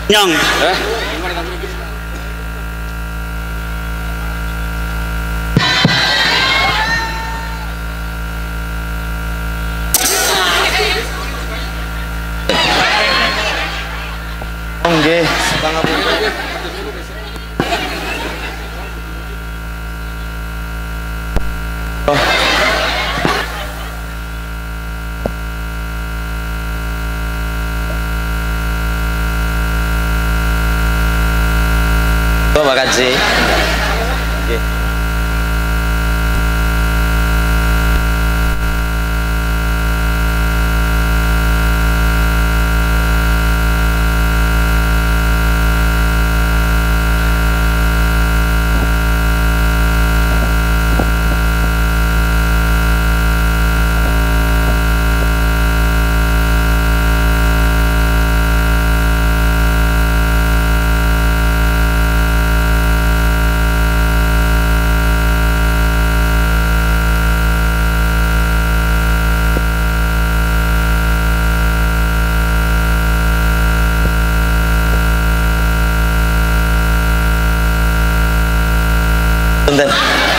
Nyong. Nggih, terima kasih. Nggih. Punten.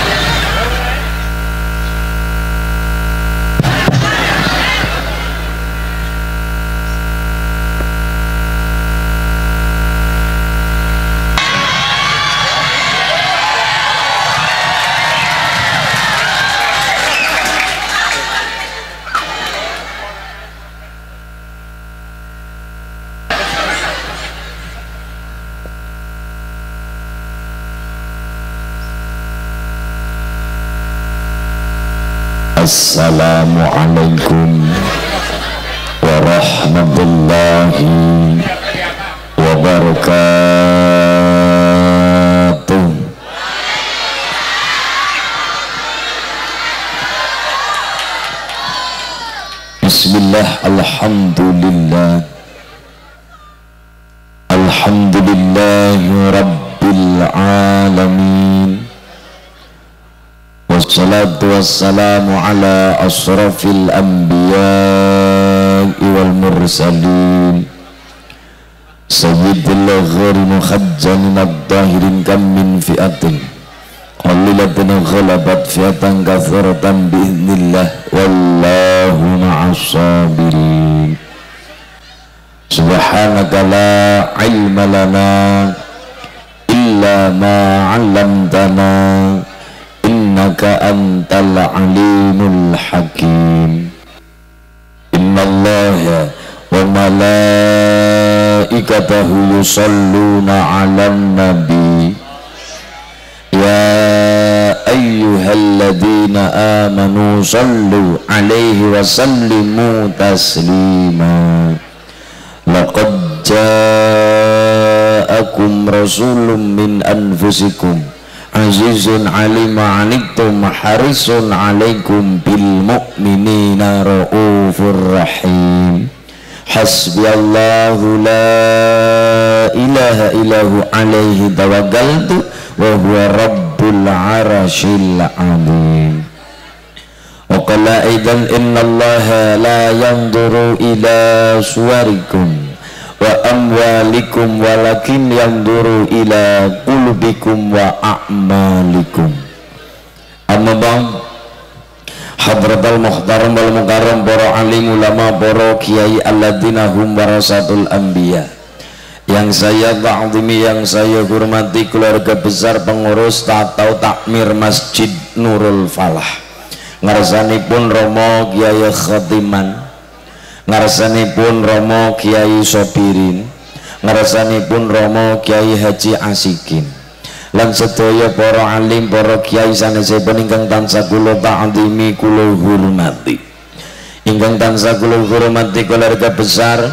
Assalamualaikum warahmatullahi wabarakatuh. Bismillah, alhamdulillah, alhamdulillahi rabbil alamin. Wassalatu wassalamu ala asrafil anbiya'i wal mursalin sayyidil gharin khajjalin ad-dahirin kam min fi'atin qalilatin ghalabat fi'atan katsiratan bi'idznillah wallahu ma'as sabirin. Subhanaka la ilma lana illa ma 'allamtana innaka antal alimul hakim. Innallaha wa malaikatahu yusalluna 'alan nabi ya ayyuhalladzina amanu sallu 'alaihi wa sallimu taslima. Laqad ja'akum rasulun min anfusikum azizun alima anittum harisun alaikum bil mu'minina raufur rahim. Hasbiyallahu la ilaha illahu alaihi tawakkaltu wa huwa rabbul arashil azim. Wa qala aidan innallaha la yanzuru ila suwarikum wa amwalikum walakin yanzuru ila qulubikum wa a'malikum. Amma ba'd, hadratal muhtaram wal mukarram, para alim ulama, para kiai alladzina hum warasatul anbiya, yang saya ta'zimi, yang saya hormati, keluarga besar pengurus atau takmir Masjid Nurul Falah, ngarsanipun Romo Kiai Khotiman, ngarsanipun Romo Kiai Sobirin, ngarsanipun Romo Kiai Haji Asikin, lan sedaya para alim, para kiai sanesipun ingkang tansah kula ta'zimi, kula hormati, ingkang tansah kula hormati keluarga besar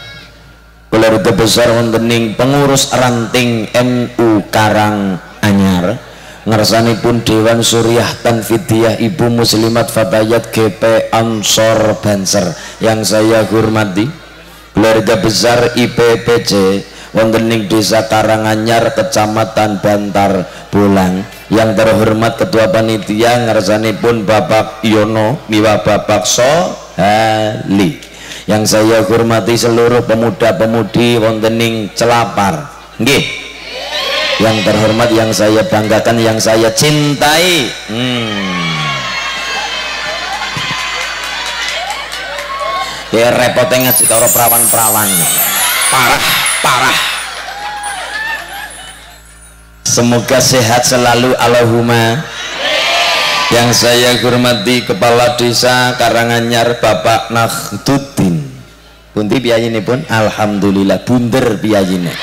wonten pengurus ranting NU Karanganyar, ngarsanipun Dewan Suriah Tanfidiyah Ibu Muslimat Fatayat GP Ansor Banser, yang saya hormati keluarga besar IPPC wonten ing Desa Karanganyar, Kecamatan Bantar Bolang, yang terhormat Ketua Panitia ngarsanipun Bapak Yono miwa Bapak Sohali, yang saya hormati seluruh pemuda-pemudi wontening Celapar, nggih. Yang terhormat, yang saya banggakan, yang saya cintai. Ya repotnya ngaji karo perawan-perawan, parah. Semoga sehat selalu, Allahumma. Yang saya hormati Kepala Desa Karanganyar Bapak Nakhduddin. Bunti piyayine pun alhamdulillah bunder piyayine.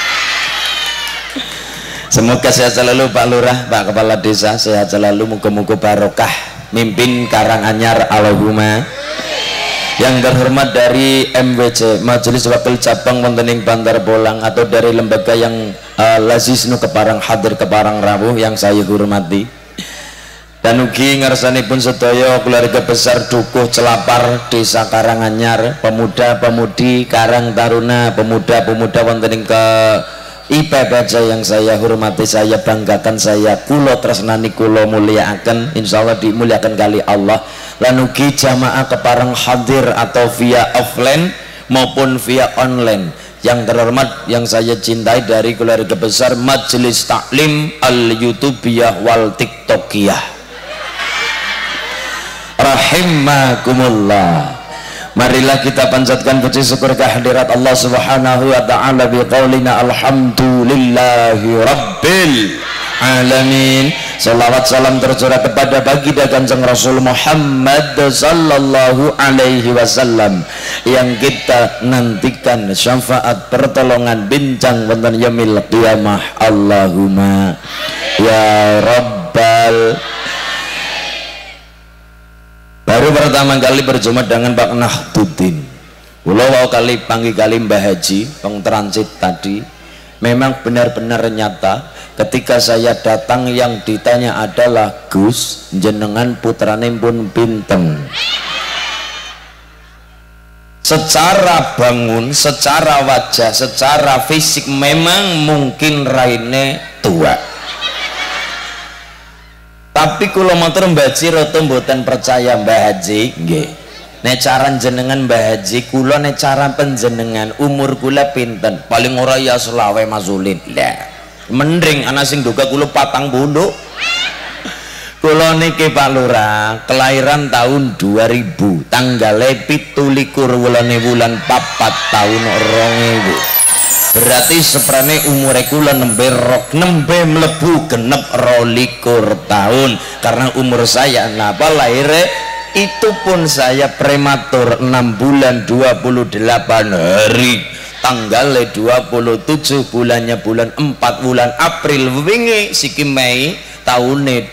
Semoga sehat selalu Pak Lurah, Pak Kepala Desa, sehat selalu, muga-muga barokah mimpin Karanganyar, Allahumma. Yang terhormat dari MWC Majelis Wakil Cabang wonten Bantar Bolang atau dari lembaga yang lazisnu keparang hadir keparang rawuh yang saya hormati, dan ugi ngarsanipun sedaya keluarga besar Dukuh Celapar Desa Karanganyar, pemuda-pemudi Karang Taruna, pemuda-pemuda wonten ke IPPC yang saya hormati, saya banggakan, saya kulo tresnani, kulo muliakan, insyaallah dimuliakan kali Allah. Lan ugi jamaah keparang hadir atau via offline maupun via online yang terhormat, yang saya cintai dari keluarga besar Majelis Taklim Al-Youtubiyah wal Tiktokiyah, rahimakumullah. Marilah kita panjatkan puji syukur kehadirat Allah Subhanahu wa taala biqaulina alhamdulillahi rabbil alamin. Salawat salam tercurah kepada baginda Kanjeng Rasul Muhammad sallallahu alaihi wasallam yang kita nantikan syafaat pertolongan bincang wonten yaumil qiyamah. Allahumma ya rabbal. Baru pertama kali berjumpa dengan Pak Nakhduddin, walau kali panggil kali Mbah Haji pengtransit tadi, memang benar-benar nyata. Ketika saya datang yang ditanya adalah, Gus, jenengan putrane pun pinten? Secara bangun, secara wajah, secara fisik memang mungkin raine tua. Tapi kula matur Mbah Haji rada mboten percaya Mbah Haji, nggih. Nek caran jenengan Mbah Haji, kula nek cara panjenengan umur kula pinten? Paling ora ya selawe masulin. Lah, mending ana sing duga kula 40. Kula niki Pak Lurah, kelahiran tahun 2000, tanggale 17 wulan 4 tahun 2000. Berarti seprane umure kula nembe mlebu genep 22 tahun. Karena umur saya napa lahirnya itu pun saya prematur 6 bulan 28 hari, tanggal 27 bulannya bulan 4 bulan April wingi siki Mei tahun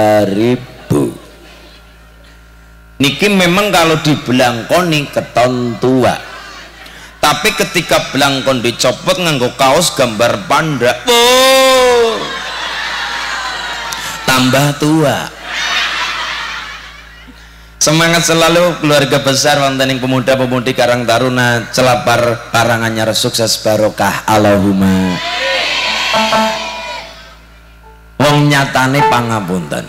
2000. Niki memang kalau dibelangkoni keton tua. Tapi ketika belangkon dicopot nganggo kaos gambar panda, oh, tambah tua. Semangat selalu keluarga besar wonten ing pemuda-pemudi Karang Taruna Celapar Karanganyar, sukses barokah Allahumma. Wong nyatane pangapunten,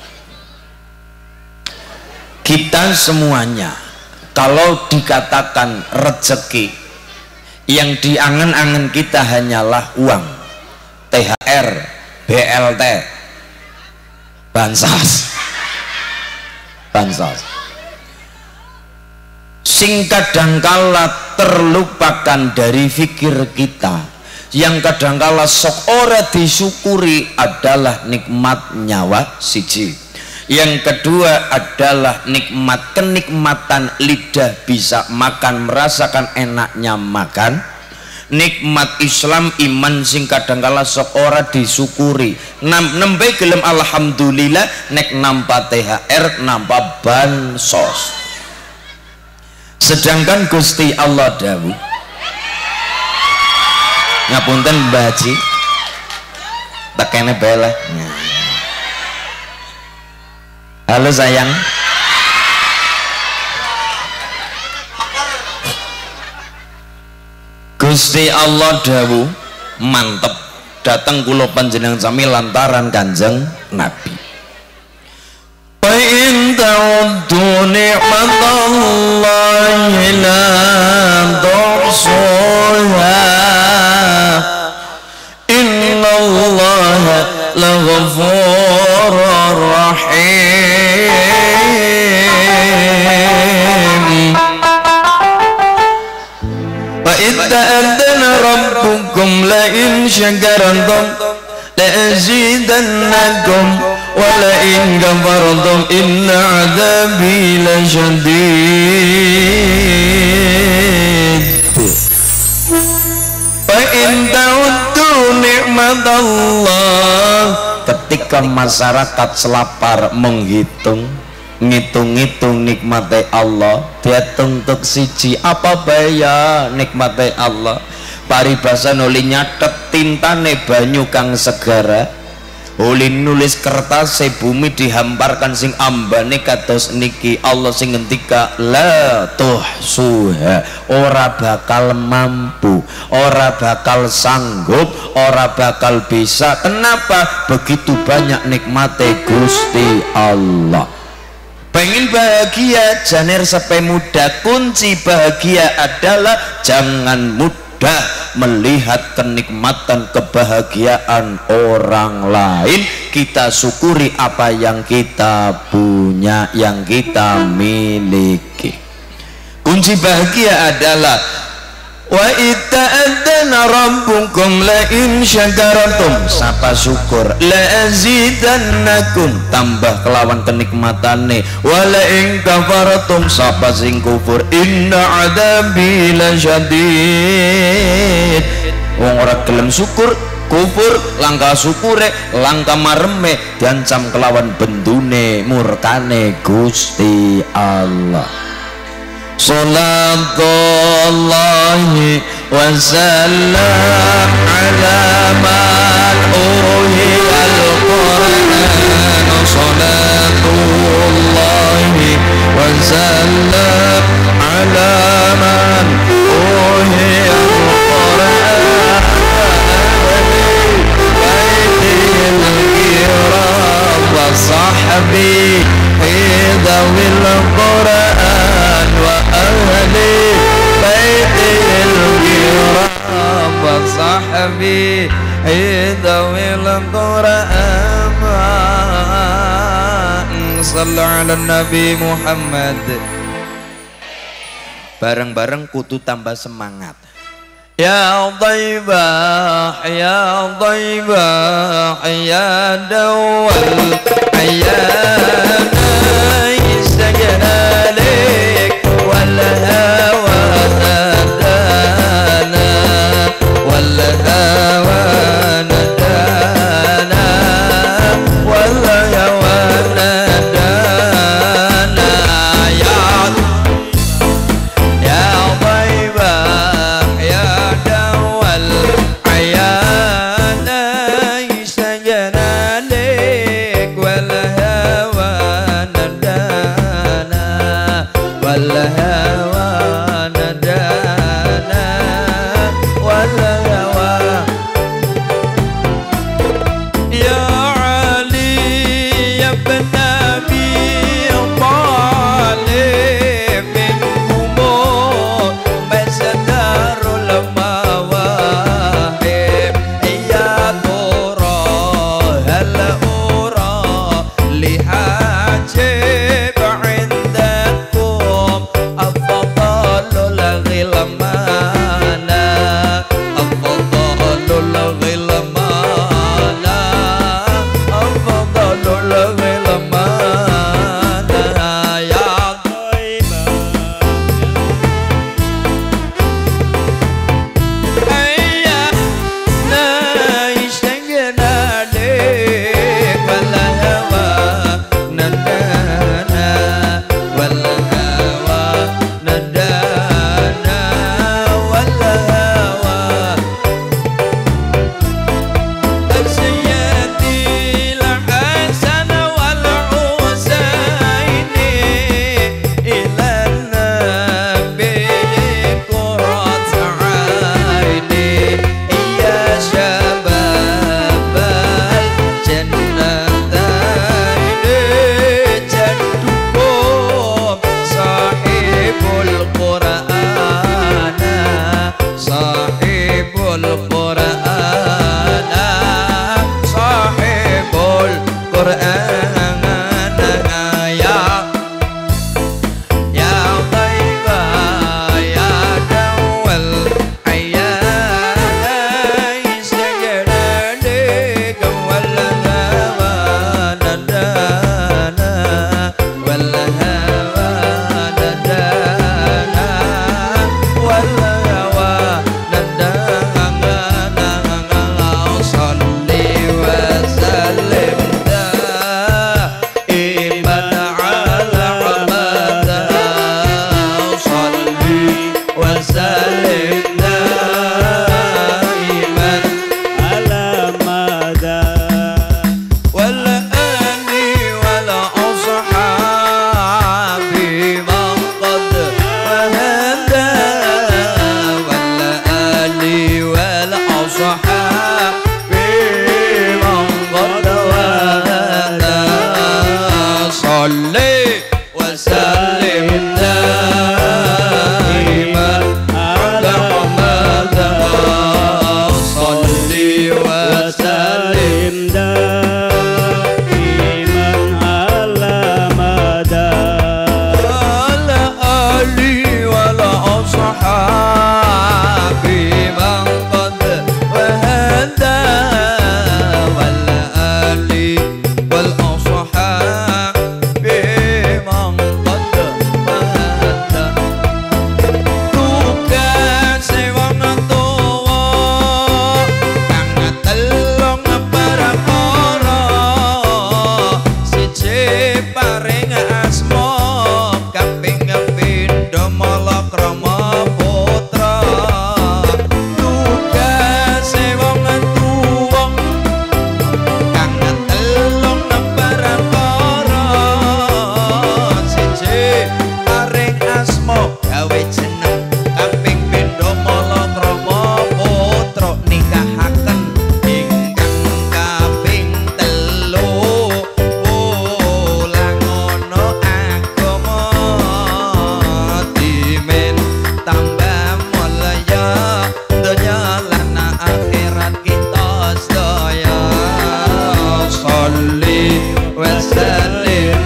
kita semuanya kalau dikatakan rezeki, yang diangen-angen kita hanyalah uang, THR, BLT, bansos. Sing kadangkala terlupakan dari fikir kita, yang kadangkala sok ora disyukuri adalah nikmat nyawa siji. Yang kedua adalah kenikmatan lidah bisa makan, merasakan enaknya makan. Nikmat Islam, iman sing kadangkala sok ora disyukuri. Nembe gelem alhamdulillah nek nampa THR, nampa bansos. Sedangkan Gusti Allah dawuh, ngapunten Mbah Haji, tekene bela. Halo sayang. Gusti Allah dawuh, mantep, datang kula panjenengan sami lantaran Kanjeng Nabi. Wa in ta'uddu ni'matallahi la tuhsuha innallaha laghafurur rahim. Wa idza adana rabbukum la in syakartum la azidannakum wa la in kafartum inna adzabi lasyadid. Fa in ta'uddu ni'matallah, ketika masyarakat selapar menghitung ngitung-ngitung nikmate Allah, dihitung tuk siji apa baya nikmate Allah. Paribasan uli nyatet tintane banyu kang segara, uli nulis kertas bumi dihamparkan sing ambane kados niki. Allah sing ngendika la tuhsuha, ora bakal mampu, ora bakal sanggup, ora bakal bisa. Kenapa? Begitu banyak nikmate Gusti Allah. Pengen bahagia, jangan sampai muda. Kunci bahagia adalah jangan mudah melihat kenikmatan kebahagiaan orang lain. Kita syukuri apa yang kita punya, yang kita miliki. Kunci bahagia adalah wa ita'adana rabbukum la in syakartum, sapa syukur, la azidannakum, tambah kelawan kenikmatane, wa la in kafartum, sapa sing kufur, inna adzabi lasyadid. Wong ora gelem syukur, kufur, langka syukure, langka mareme, diancam kelawan bendune murkane Gusti Allah. Salatullahi wa salam ala man urhiyal Qur'an. Salatullahi wa salam ala man urhiyal Qur'an. Baitil kiram wa sahbi hidawil Qur'an wa ahli baitil kiram wa sahbi hidawil Qur'an. Sallu ala Nabi Muhammad. Bareng-bareng kudu tambah semangat. Ya Dhaibah, ya Dhaibah, ya dawal ayana istajnalik wal hawa nadana wal hawa nadana wal hawa nadana. Ya Dhaibah, ya dawal ayana istajnalik wal sholli wa sallim daiman ala Muhammad sholli wa sallim daiman ala mada ala ali wal ashabi man qad wahada wal ali wal ashabi man qad wahada tugas wong tuwa kang telung perkara siji paring asma kaping pindha malakrama putra tugas wong tuwa kang telung perkara siji paring asma gawe jeneng kaping pindha malakrama putra nikahaken ingkang kaping telu ulang ana agama dimen tambah mulya donya lan akhirat kita sedaya sholli wa sallim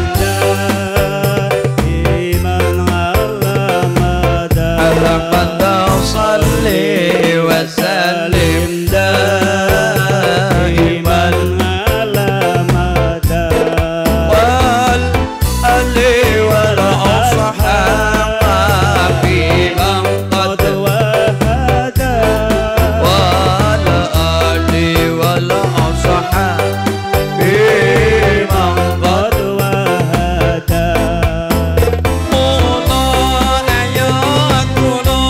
daiman ala mada sholli wa sallim daiman ala mada wal ali wal ashabi man qad wahada wal ali wal ashabi man qad wahada mula ayat kula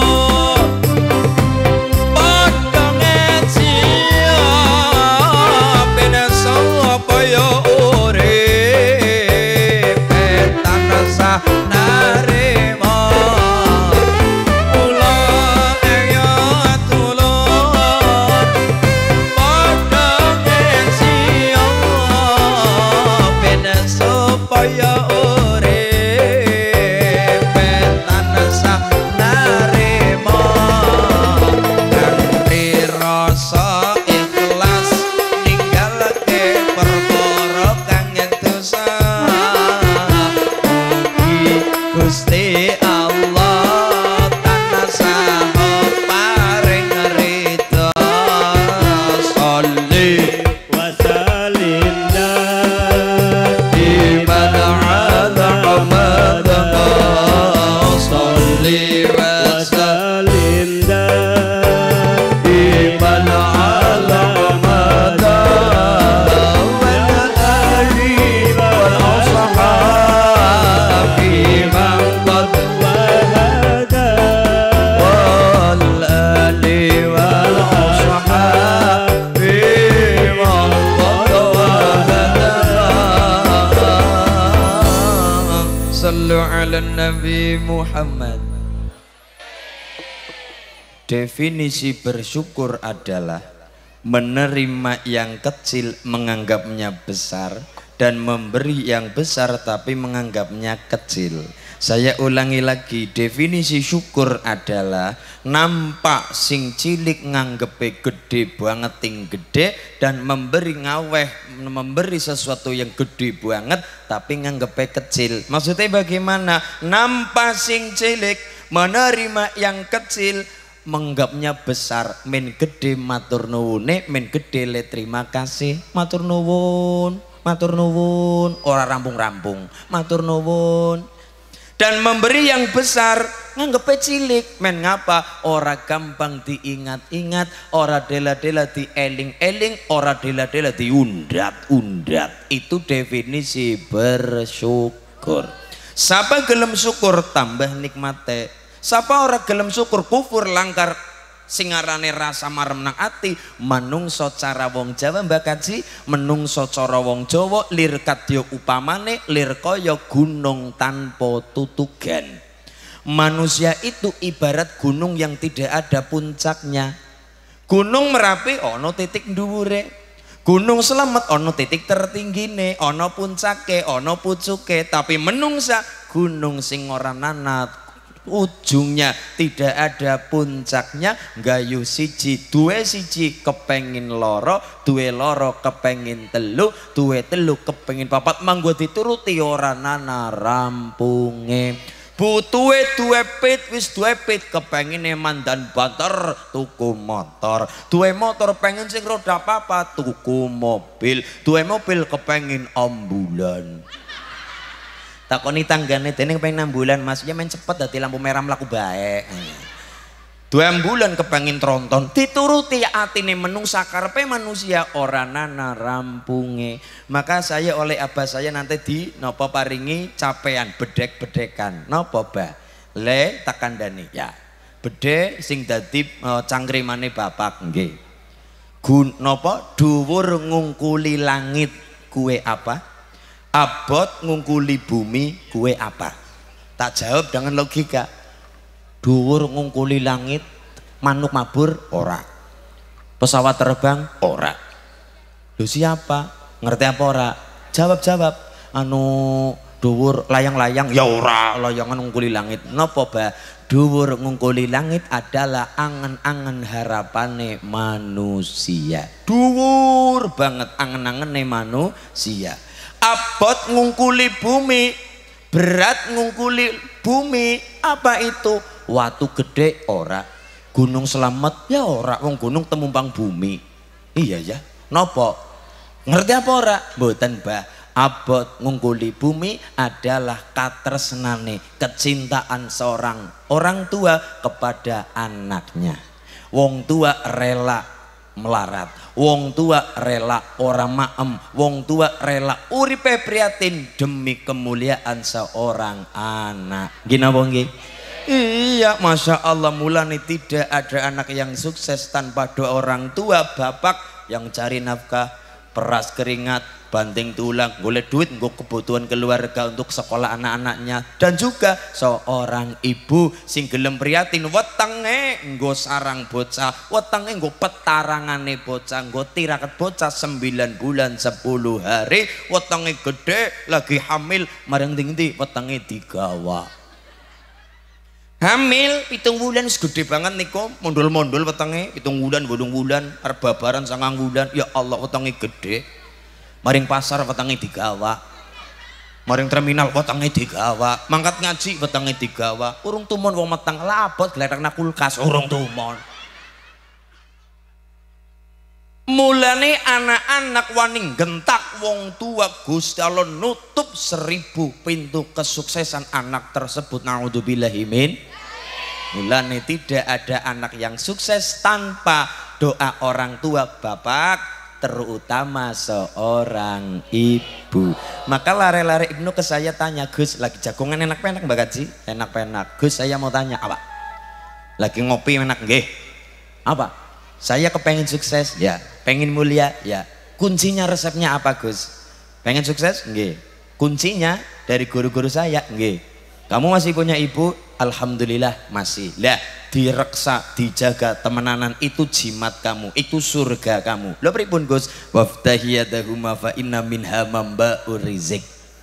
padha ngaji ben supaya urip tansah narema mula ayat kula padha ngaji ben supaya urip tansah narema kanthi rasa ikhlas ninggalake perkara kang dosa mugi Gusti Allah tansah paring ridho sholli wa sallim daiman ala Muhammad sholli wa sallim daiman ala Muhammad wal ali wal ashabi man qad wahada wal ali wal ashabi man qad wahada sallu ala nabi Muhammad. Definisi bersyukur adalah menerima yang kecil menganggapnya besar dan memberi yang besar tapi menganggapnya kecil. Saya ulangi lagi, definisi syukur adalah nampak sing cilik nganggepe gede banget ting gede dan memberi ngaweh memberi sesuatu yang gede banget tapi nganggepe kecil. Maksudnya bagaimana? Nampak sing cilik menerima yang kecil menganggapnya besar, men gede matur nuwune, men gede le terima kasih, matur nuwun, ora rampung-rampung, matur nuwun. Dan memberi yang besar nganggep cilik, men ngapa? Ora gampang diingat-ingat, ora dela-dela dieling-eling, ora dela-dela diundat-undat. Itu definisi bersyukur. Sapa gelem syukur tambah nikmate. Sapa ora gelem syukur kufur langkar singarane rasa marem nang ati. Manungsa cara wong Jawa Mbak Kaji, menungsa cara wong Jawa lir kadya upamane lir kaya gunung tanpa tutugan. Manusia itu ibarat gunung yang tidak ada puncaknya. Gunung Merapi ono titik dhuwure. Gunung Slamet ana titik tertinggine, ana puncake, ana pucuke, tapi menungsa gunung sing ora nanat ujungnya, tidak ada puncaknya, gayuh siji duwe siji kepengin loro, duwe loro kepengin telu, duwe telu kepengin papat, manggo dituruti ora nana rampunge. Butuhe duwe pit, wis duwe pit kepengine mandan banter tuku motor, duwe motor pengen sing roda papat tuku mobil, duwe mobil kepengin ambulan. Takoni tanggane dene kepengin ambulan Mas, ya men cepet dadi lampu merah mlaku bae. Duwe ambulan kepengin tronton, dituruti atine menungsa karepe manusia ora nana rampunge. Maka saya oleh abah saya nanti di napa paringi capean bedek-bedekan. Napa Bah? Le tak kandhani ya. Bedhe sing dadi cangkrimane bapak nggih. Napa dhuwur ngungkuli langit kuwe apa? Abot ngungkuli bumi kuwe apa? Tak jawab dengan logika. Dhuwur ngungkuli langit, manuk mabur ora, pesawat terbang ora. Lho siapa? Ngerti apa ora? Jawab anu dhuwur layang-layang ya ora, layangan ngungkuli langit. Napa Bah? Dhuwur ngungkuli langit adalah angen-angen harapane manusia. Dhuwur banget angen-angene manusia. Abot ngungkuli bumi, berat ngungkuli bumi, apa itu? Watu gede ora, Gunung Slamet ya ora, wong gunung temumpang bumi. Iya ya, nopo? Ngerti apa ora? Mboten Bah. Abot ngungkuli bumi adalah katresnane, kecintaan seorang orang tua kepada anaknya. Wong tua rela melarat, wong tua rela ora maem, wong tua rela uripe prihatin demi kemuliaan seorang anak. Gina wong nggih? Iya, Masya Allah, mulane tidak ada anak yang sukses tanpa doa orang tua. Bapak yang cari nafkah, peras keringat, banting tulang, golek duit nggo kebutuhan keluarga untuk sekolah anak-anaknya, dan juga seorang ibu sing gelem prihatin wetenge nggo sarang bocah, wetenge nggo petarangane bocah, nggo tirakat bocah 9 bulan 10 hari, wetenge gede lagi hamil, marang ndi wetenge digawa. Hamil 7 bulan gede banget niku, mondol-mondol wetenge 7 bulan 8 bulan, arep babaran 9 bulan, ya Allah wetenge gede. Maring pasar wetenge digawa, maring terminal wetenge digawa, mangkat ngaji wetenge digawa, urung tumon wong meteng labot gletrekna kulkas urung tumon. Mulane anak-anak wani gentak wong tua, Gusti Allah nutup 1000 pintu kesuksesan anak tersebut. Naudzubillahi min. Mulane tidak ada anak yang sukses tanpa doa orang tua, bapak, terutama seorang ibu. Maka lare-lare Ibnu ke saya tanya, Gus lagi jagongan enak penak Mbak Kaji? Enak penak. Gus saya mau tanya apa? Lagi ngopi enak nggih? Apa? Saya kepengen sukses ya, pengen mulia ya. Kuncinya resepnya apa Gus? Pengen sukses? Nggih. Kuncinya dari guru-guru saya? Nggih. Kamu masih punya ibu? Alhamdulillah masih. Lah direksa, dijaga temenanan, itu jimat kamu, itu surga kamu. Lho pripun Gus? Waftahiyadahuma fa inna minha mamba'ur rizq.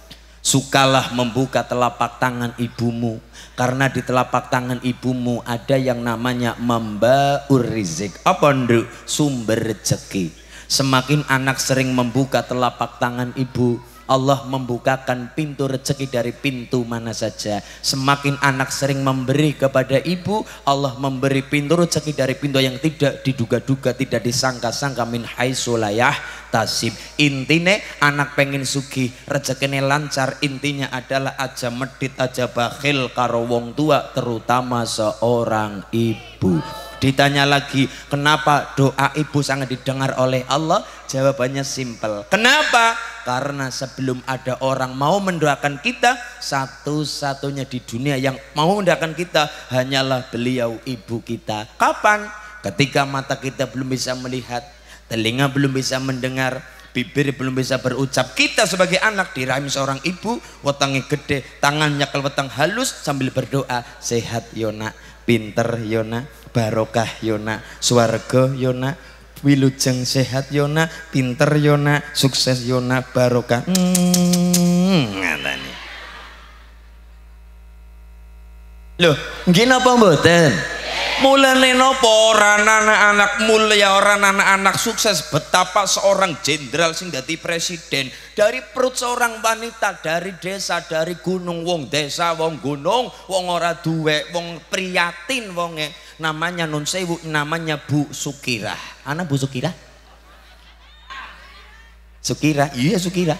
Sukalah membuka telapak tangan ibumu, karena di telapak tangan ibumu ada yang namanya mamba'ur rizq. Apa nduk? Sumber rezeki. Semakin anak sering membuka telapak tangan ibu, Allah membukakan pintu rezeki dari pintu mana saja. Semakin anak sering memberi kepada ibu, Allah memberi pintu rezeki dari pintu yang tidak diduga-duga, tidak disangka-sangka, min haitsu la yahtasib. Intine anak pengen sugih, rezekine lancar, intinya adalah aja medit, aja bakhil karo wong tua, terutama seorang ibu. Ditanya lagi, kenapa doa ibu sangat didengar oleh Allah? Jawabannya simpel. Kenapa? Karena sebelum ada orang mau mendoakan kita, satu-satunya di dunia yang mau mendoakan kita hanyalah beliau, ibu kita. Kapan? Ketika mata kita belum bisa melihat, telinga belum bisa mendengar, bibir belum bisa berucap. Kita sebagai anak di rahim seorang ibu, wetenge gede, tangan nyekel weteng halus sambil berdoa, sehat Yona, pinter Yona, barokah Yona, swarga Yona, wilujeng sehat yona, pinter yona, sukses yona, barokah. Ngatane. Loh, nggih napa mboten? Mulane napa ora anak-anak mulia, ora anak-anak sukses, betapa seorang jenderal sing dadi presiden dari perut seorang wanita, dari desa, dari gunung, wong desa, wong gunung, wong ora duwe, wong priatin wonge, namanya nun sewu, namanya Bu Sukirah. Ana Bu Sukirah? Sukirah, iya Sukirah.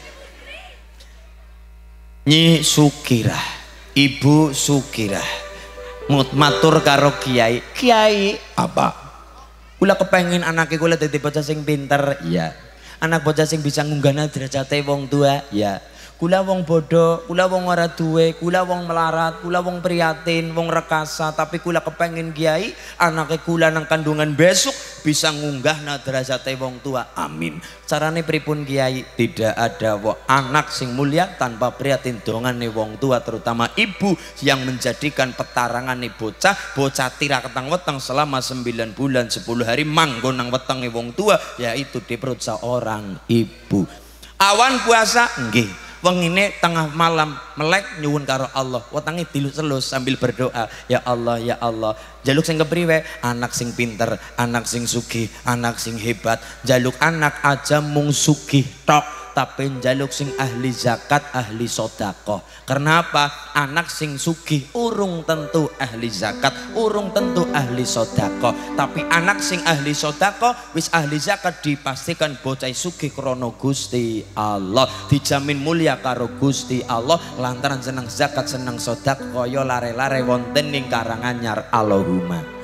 Nyi Sukirah, Ibu Sukirah. Matur karo kiai, kiai apa? Kula kepengin anake kula dadi bocah sing pinter, iya. Anak bocah sing bisa ngunggahna derajate wong tua, iya. Kula wong bodoh, kula wong ora duwe, kula wong melarat, kula wong priatin, wong rekasa, tapi kula kepengin kiai anake kula nang kandungan besok bisa ngunggahna derajate wong tua. Amin. Carane pripun kiai? Tidak ada anak sing mulia tanpa priatin dongane wong tua, terutama ibu yang menjadikan petarangane bocah tira ketang weteng selama 9 bulan 10 hari manggon nang wetenge wong tua, yaitu di perut seorang ibu. Awan puasa nggih. Wengine tengah malam melek nyuwun karo Allah, wetange dilus-elus sambil berdoa, ya Allah ya Allah, jaluk sing kepriwe? Anak sing pinter, anak sing sugih, anak sing hebat. Jaluk anak aja mung sugih tok, tapi jaluk sing ahli zakat, ahli sodakoh. Kenapa? Anak sing sugih urung tentu ahli zakat, urung tentu ahli sodakoh, tapi anak sing ahli sodakoh wis ahli zakat dipastikan bocah sugih krono Gusti Allah, dijamin mulia karo Gusti Allah lantaran seneng zakat, seneng sodakoh, kaya lare-lare wonten ning Karanganyar. Allahumma.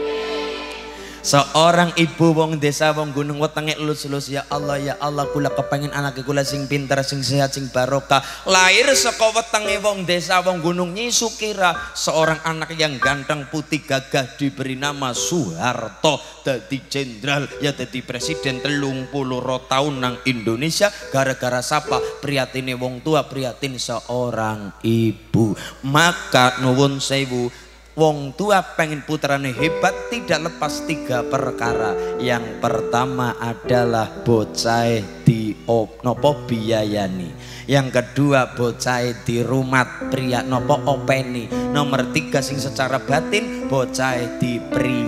Seorang ibu wong desa wong gunung wetenge elus-elus, ya Allah kula kepengin anake kula sing pinter, sing sehat, sing barokah. Lahir saka wetenge wong desa wong gunung Nyi Sukirah, seorang anak yang ganteng putih gagah diberi nama Soeharto, dadi jenderal ya dadi presiden 30 tahun nang Indonesia gara-gara sapa? Priatine wong tua, priatin seorang ibu. Maka nuwun sewu, wong tua pengen putrane hebat tidak lepas 3 perkara. Yang pertama adalah bocah di nopo biayani. Yang kedua bocah di rumat pria nopo openi. Nomor 3 sing secara batin bocah di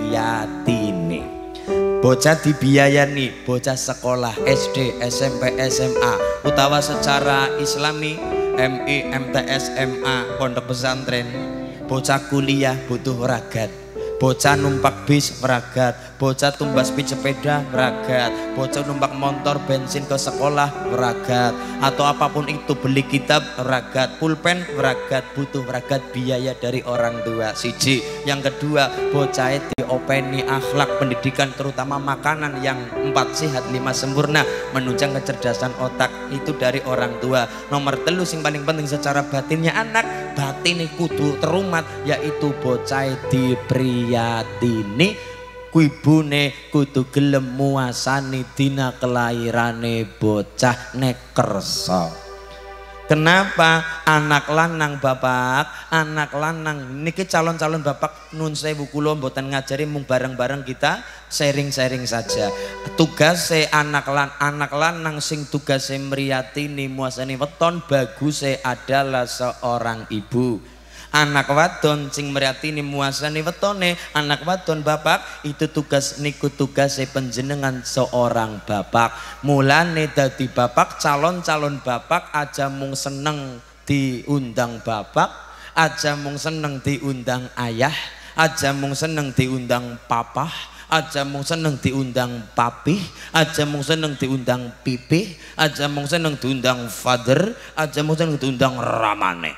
priyatine. Bocah dibiayani, bocah sekolah SD, SMP, SMA, utawa secara Islami MI, MTS, MA, pondok pesantren. Bocah kuliah butuh ragat, bocah numpak bis meragat, bocah tumbas sepeda meragat, bocah numpak motor bensin ke sekolah meragat, atau apapun itu, beli kitab meragat, pulpen meragat, butuh meragat biaya dari orang tua. Siji. Yang kedua, bocah diopeni akhlak pendidikan, terutama makanan yang 4 sehat 5 sempurna, menunjang kecerdasan otak, itu dari orang tua. Nomor 3 sing paling penting secara batinnya anak, batin kudu terumat, yaitu bocah di priyatini, kuibune kudu gelem muasani dina kelahirane bocah nek kersa. Kenapa? Anak lanang bapak, anak lanang niki calon-calon bapak nun sewu kula mboten ngajari, mung bareng-bareng kita sharing-sharing saja. Tugase anak lanang sing tugase mriyatini muasani weton baguse adalah seorang ibu. Anak wadon sing mriyatini muasani wetone, anak wadon bapak itu tugas niku tugase panjenengan seorang bapak. Mulane dadi bapak, calon-calon bapak aja mung seneng diundang bapak, aja mung seneng diundang ayah, aja mung seneng diundang papa, aja mung seneng diundang papi, aja mung seneng diundang pipi, aja mung seneng diundang father, aja mung seneng diundang ramane.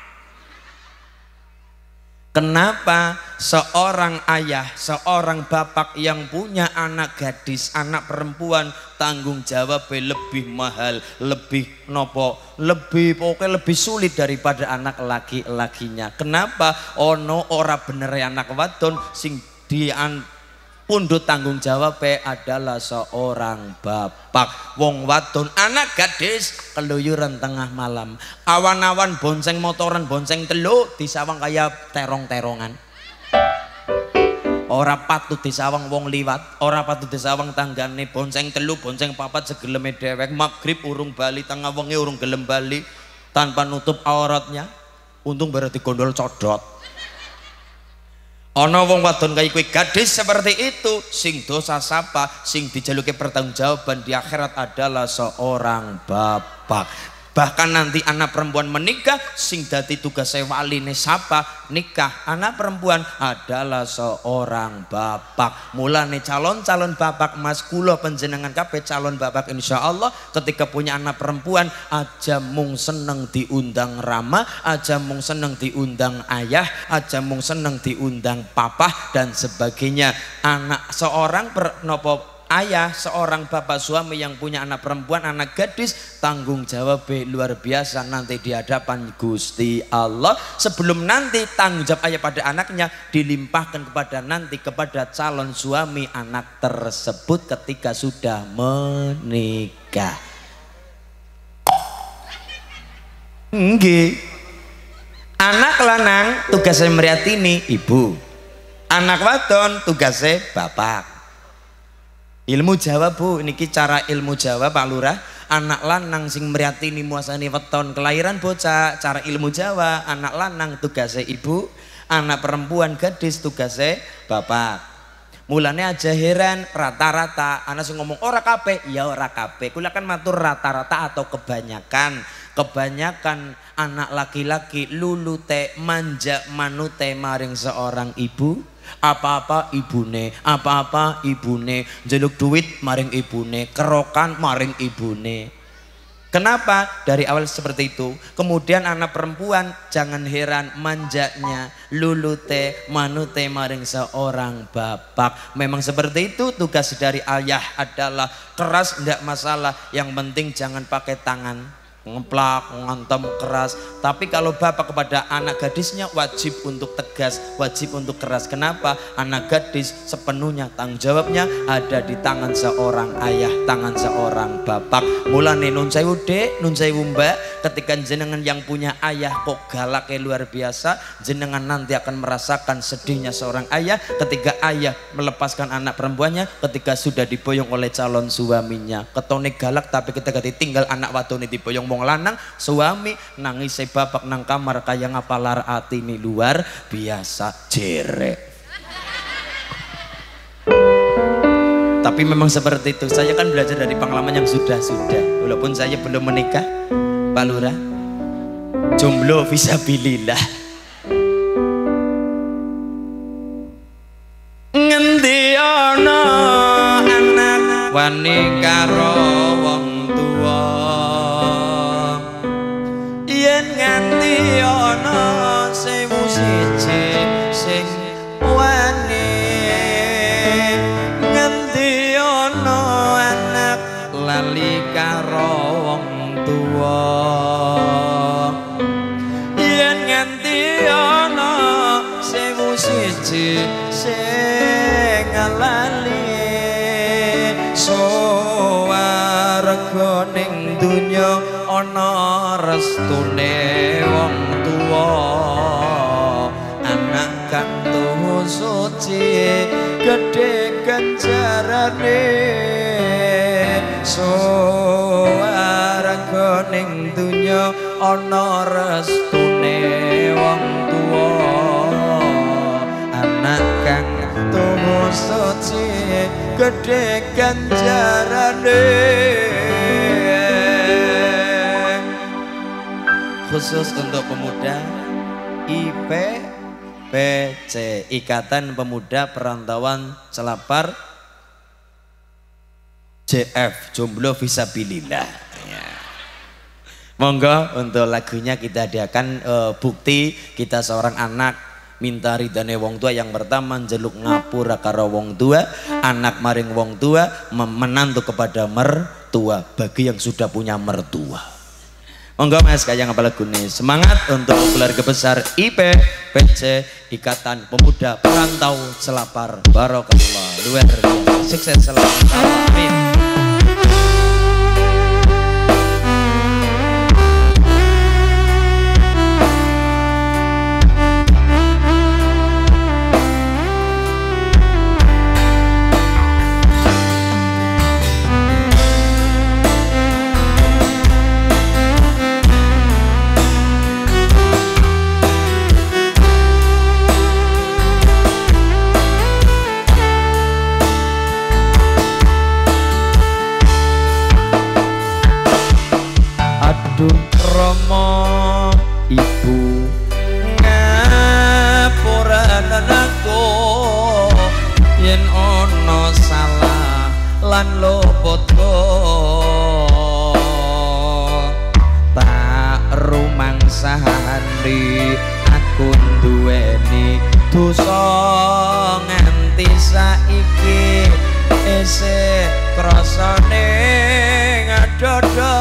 Kenapa? Seorang ayah, seorang bapak yang punya anak gadis, anak perempuan, tanggung jawabnya lebih mahal, lebih nopo, pokoknya lebih sulit daripada anak laki-lakinya. Kenapa? Ono ora bener anak wadon sing pundut tanggung jawabnya adalah seorang bapak. Wong wadon anak gadis keluyuran tengah malam, awan-awan bonceng motoran, bonceng teluk disawang kayak terong-terongan. ora patut disawang wong liwat, ora patut disawang tanggane, bonceng telu bonceng papat segeleme dewek, magrib urung bali, tengah wengi urung gelem bali tanpa nutup auratnya. Untung berarti gondol codot. Ana wong wadon kaya kowe gadis seperti itu, sing dosa sapa, sing dijaluki pertanggungjawaban di akhirat adalah seorang bapak. Bahkan nanti anak perempuan menikah, sing dadi tugas waline sapa, nikah anak perempuan adalah seorang bapak. Mulane calon-calon bapak mas kula panjenengan kabeh calon bapak insyaallah ketika punya anak perempuan aja mung seneng diundang rama, aja mung seneng diundang ayah, aja mung seneng diundang papa dan sebagainya. Anak seorang nopo ayah, seorang bapak suami yang punya anak perempuan, anak gadis, tanggung jawab luar biasa nanti di hadapan Gusti Allah. Sebelum nanti tanggung jawab ayah pada anaknya dilimpahkan kepada calon suami anak tersebut ketika sudah menikah. Nggih. Anak lanang tugasnya meriatini ibu, anak wadon tugasnya bapak. Ilmu Jawa bu, niki cara ilmu Jawa Pak Lurah. Anak lanang sing mriyatini muasani weton kelahiran bocah, cara ilmu Jawa. Anak lanang tugasnya ibu, anak perempuan gadis tugasnya bapak. Mulane aja heran rata-rata anak sing ngomong ora kabeh, ya ora kabeh. Kula kan matur rata-rata atau kebanyakan. Kebanyakan anak laki-laki lulute manja manute maring seorang ibu. Apa-apa ibune, apa-apa ibune, njaluk duit maring ibune, kerokan maring ibune. Kenapa? Dari awal seperti itu. Kemudian anak perempuan jangan heran manjanya lulute manute maring seorang bapak. Memang seperti itu tugas dari ayah adalah keras ndak masalah, yang penting jangan pakai tangan ngeplak, ngantem keras. Tapi kalau bapak kepada anak gadisnya wajib untuk tegas, wajib untuk keras. Kenapa? Anak gadis sepenuhnya tanggung jawabnya ada di tangan seorang ayah, tangan seorang bapak. Mulane nun sewu dek, nun sewu mbak, ketika jenengan yang punya ayah kok galaknya luar biasa, jenengan nanti akan merasakan sedihnya seorang ayah ketika ayah melepaskan anak perempuannya ketika sudah diboyong oleh calon suaminya. Ketone galak tapi ketika ditinggal anak wadone diboyong wong lanang, suami nangis bapak nang kamar kaya ngapalar atini luar biasa jerek. Tapi memang seperti itu. Saya kan belajar dari pengalaman yang sudah-sudah. Walaupun saya belum menikah, Pak Lurah, jomblo fisabilillah. Ngendi ana anak wani karo wong tuwa, yen nganti ana sewu siji sing wani, nganti ana anak lali karo wong tuwa, yen nganti ana sewu siji sing lali, swarga ning donya ana restune wong tuwa, anak kang tuwa suci gedhe ganjarane, swarga ning donya ana restune wong tuwa, anak kang tuwa suci gedhe ganjarane. Khusus untuk pemuda IPPC, Ikatan Pemuda Perantauan Celapar JF, jomblo fisabilillah ya. Monggo untuk lagunya kita hadiahkan bukti kita seorang anak minta ridane wong tua. Yang pertama njeluk ngapura karo wong tua, anak maring wong tua, menantu kepada mertua bagi yang sudah punya mertua. Monggo mas kayak ngapa lagu nih. Semangat untuk keluarga besar IPPC, Ikatan Pemuda Perantau Celapar. Barokallah, luar biasa, sukses selalu, amin. aku duweni dosa nganti saiki isih krasane ngadodho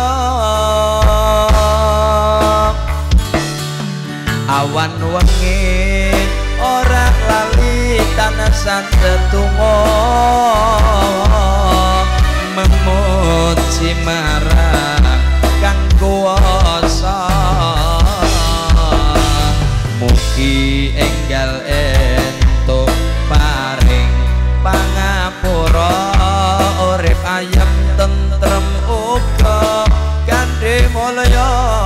awan wengi ora lali tanasan tetunggo memuji marang kang kuwasa mugi enggal entuk paring pangapura urip ayem tentrem uga kandhe mulya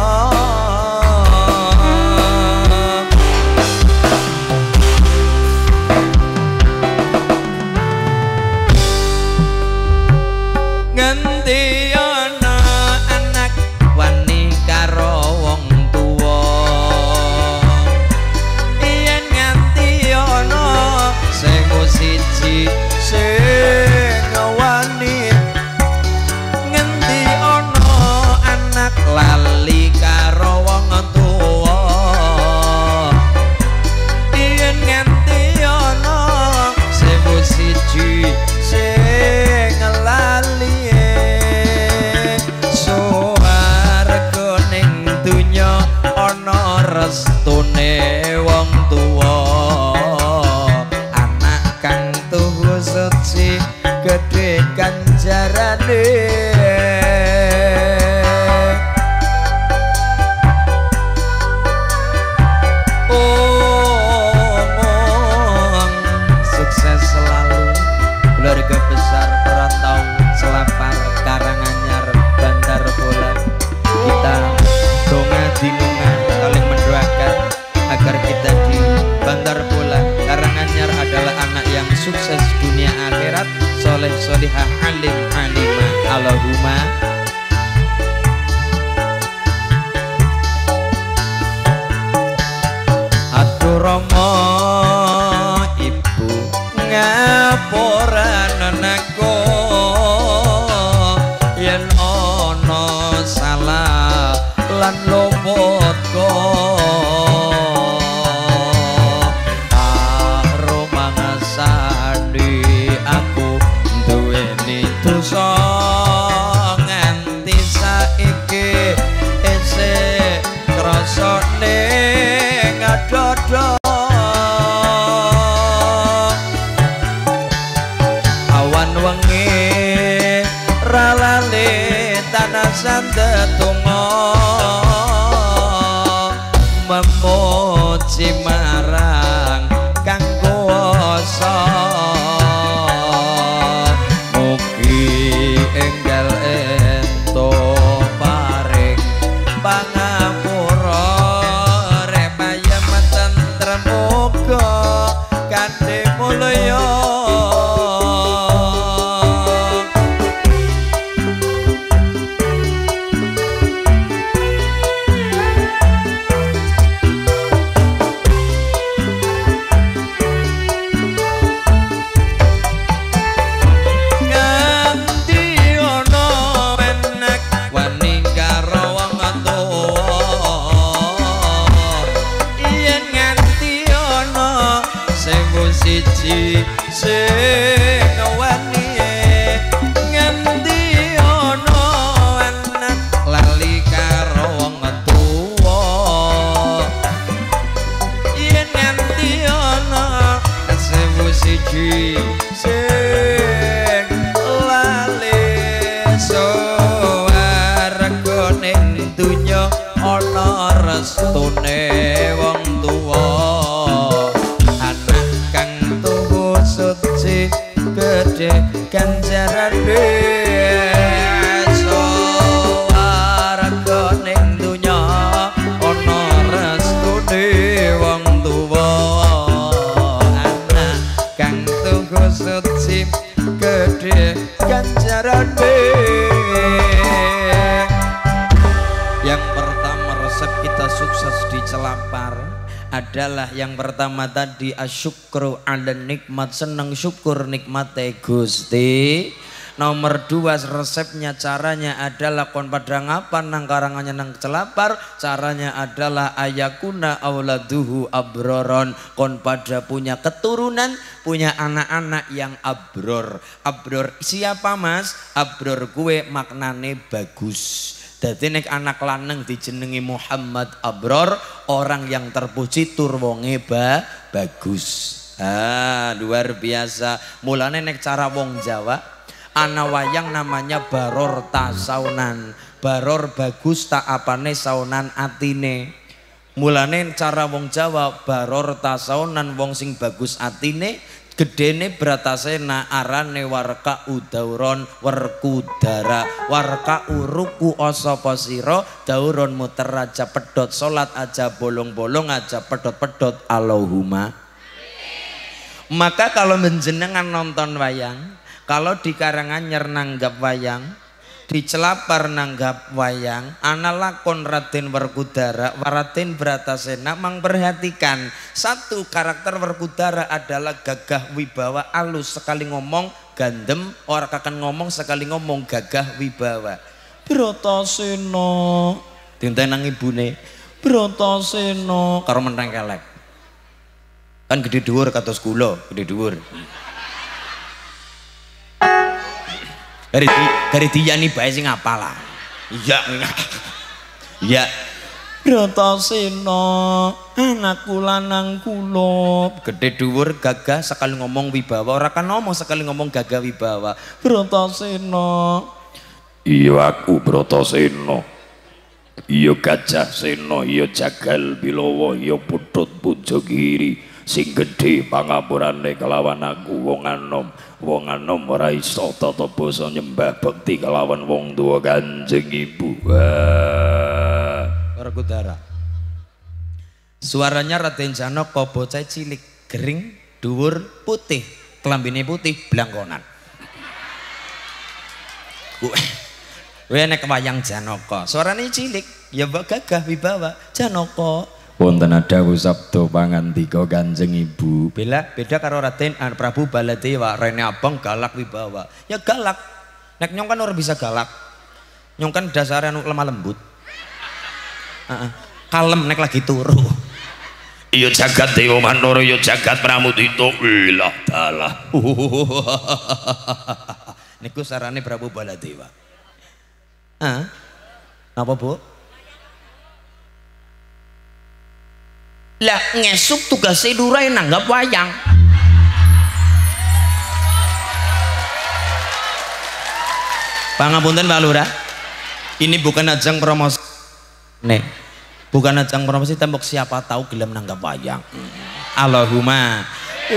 ngendi ana anak wani karo wong tuwa yen nganti ana sing siji sing wani ngendi ana anak lali karo wong tuwa yen nganti ana sing siji sing lali ana restune wong tuwa anak kang tuhu suci gedhe ganjarane sukses selalu keluarga besar Perantau Selapar Karanganyar Bandar Bolang kita donga dinunga saling mendoakan agar kita di Bandar Bolang Karanganyar adalah anak yang sukses dunia akhirat soleh solihah alim alimah Allahumma atur rama ibu ngapura anakku yen ana salah lan luputku karo mangasani aku duweni dosa nganti saiki isih krasane ngadodho awan wengi ralale tanasan tetunggo memuji marang kang kuwasa mugi enggal entuk paring pangapura rep ayem tentrem uga kandhe mulya siji sing wani ngendi ana anak lali karo wong tuwa yen ngendi ana siji sing lali swarga ning dunya ana restune wong tuwa gedhe ganjarane swarga ning dunya ana restune wong tuwa anak kang tunggu suci gedhe ganjarane yang pertama resep kita sukses di Celampar adalah yang pertama tadi asyukru ala nikmat seneng syukur nikmate Gusti Nomor 2 resepnya caranya adalah kon pada ngapan nang karangannya nang celapar, caranya adalah ayakuna auladuhu abroron, kon pada punya keturunan, punya anak-anak yang abror. Abror siapa mas? Abror kue maknane bagus. Dadi nek anak lanang dijenengi Muhammad Abror, orang yang terpuji tur wonge bagus. Luar biasa. Mulane nek cara wong Jawa ana wayang namanya Baror Tasaunan. Baror bagus tak apane saunan atine. Mulane cara wong Jawa Baror Tasaunan wong sing bagus atine, gedene Bratasena arane warka udauron werkudara. Warka uruku osapa sira dauron muter aja pedot, salat aja bolong-bolong aja pedot-pedot. Allahumma. Maka kalau menjenengan nonton wayang, kalau di Karanganyar nanggap wayang, di Celapar nanggap wayang, ana lakon Raden Werkudara, Raden Bratasena, mang perhatikan satu karakter Werkudara adalah gagah wibawa, alus sekali ngomong gandem, orang akan ngomong sekali ngomong gagah wibawa. Bratasena dintenang ibune, Bratasena karo meneng kelek. Kan gede dhuwur kados kula, gede dhuwur. Gari diyani bae sing apalah. Iya. Iya. Bratasena anakku lanang kula, gede dhuwur gagah sekali ngomong wibawa, ora kan ngomong sekali ngomong gagah wibawa. Bratasena. Iya aku Bratasena. Iya Gajah Sena, iya Jagal Bilawa, iya Putut Pujagiri. Sing gedhe pangapurane kelawan aku wong anom ora iso tata basa nyembah bekti kelawan wong tuwa Kanjeng Ibu. Werkudara. Suaranya Raden Janaka, bocah cilik, gering, dhuwur, putih, kelambine putih, blangkonan. Kowe nek wayang Janaka, suarane cilik, ya mbok gagah wibawa, Janaka. Wonten dawuh sabda pangandika Kanjeng Ibu. Beda karo Raden Prabu Baladewa, rene abang galak wibawa. Ya galak. Nek nyong kan ora bisa galak. Nyong kan dasare anu lemah lembut. Kalem nek lagi turu. Iya jagat Dewa Mandara, iya jagat Pramudita, ilah dalah. Niku sarane Prabu Baladewa. Napa Bu? Lah ngesuk tugasnya durai nanggap wayang. Pangapunten Pak Lurah, ini bukan ajang promosi. Nih, bukan ajang promosi, tembok siapa tahu gelem nanggap wayang. Allahumma.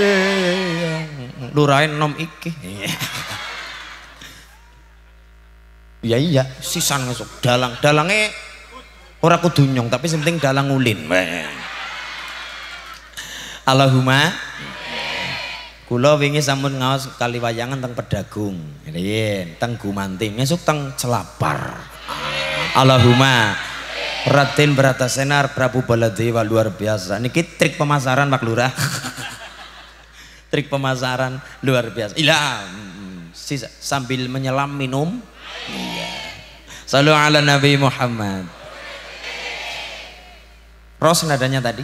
Lurain nom iki. Iya, sisan ngesuk dalangnya ora kudu nyong, tapi penting dalang ulin. Allahumma. Kula wingi sampun ngaos kali wayangan teng Pedagung, teng Gumanting, esuk teng Celapar. Allahumma. Raden Bratasena Prabu Baladewa luar biasa. Niki trik pemasaran Pak Lurah. Trik pemasaran luar biasa. Sambil menyelam minum. Iya. Sallu ala Nabi Muhammad. Ros nadanya tadi.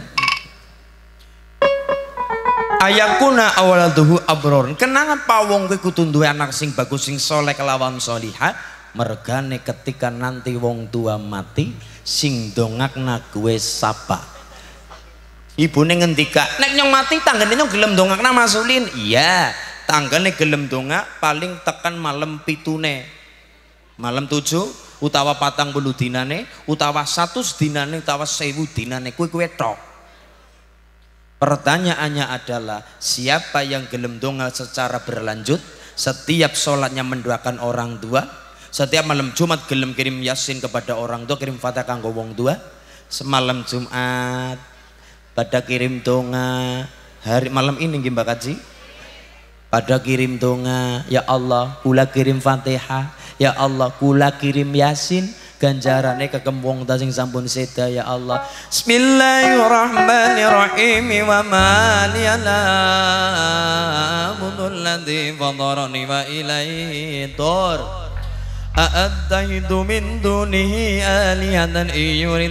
Ayakuna awaladuhu abror. Kenangan pawong kuwi kudu duwe anak sing bagus sing soleh kelawan solihah. Mergane ketika nanti wong tua mati sing dongakna kuwe sapa. Ibune ngendika, nek nyong mati tanggane nyong gelem dongakna masulin. Iya, tanggane gelem dongak paling tekan malam pitune. Malam 7 utawa 40 dinane, utawa 100 dinane, utawa 1000 dinane, kuwe tok. Pertanyaannya adalah siapa yang gelem donga secara berlanjut, setiap sholatnya mendoakan orang tua, setiap malam Jumat gelem kirim yasin kepada orang tua, kirim fatihah kanggo wong tua, semalam Jumat pada kirim donga, hari malam ini nggih Mbak Kaji pada kirim donga, ya Allah kula kirim fatihah, ya Allah kula kirim yasin, ganjarane kagem wong ta sing sampun seda ya Allah. Bismillahirrahmanirrahim. Wa ma liyala الذي فطرني وإليه تور أأتيت من دونه آلهة إن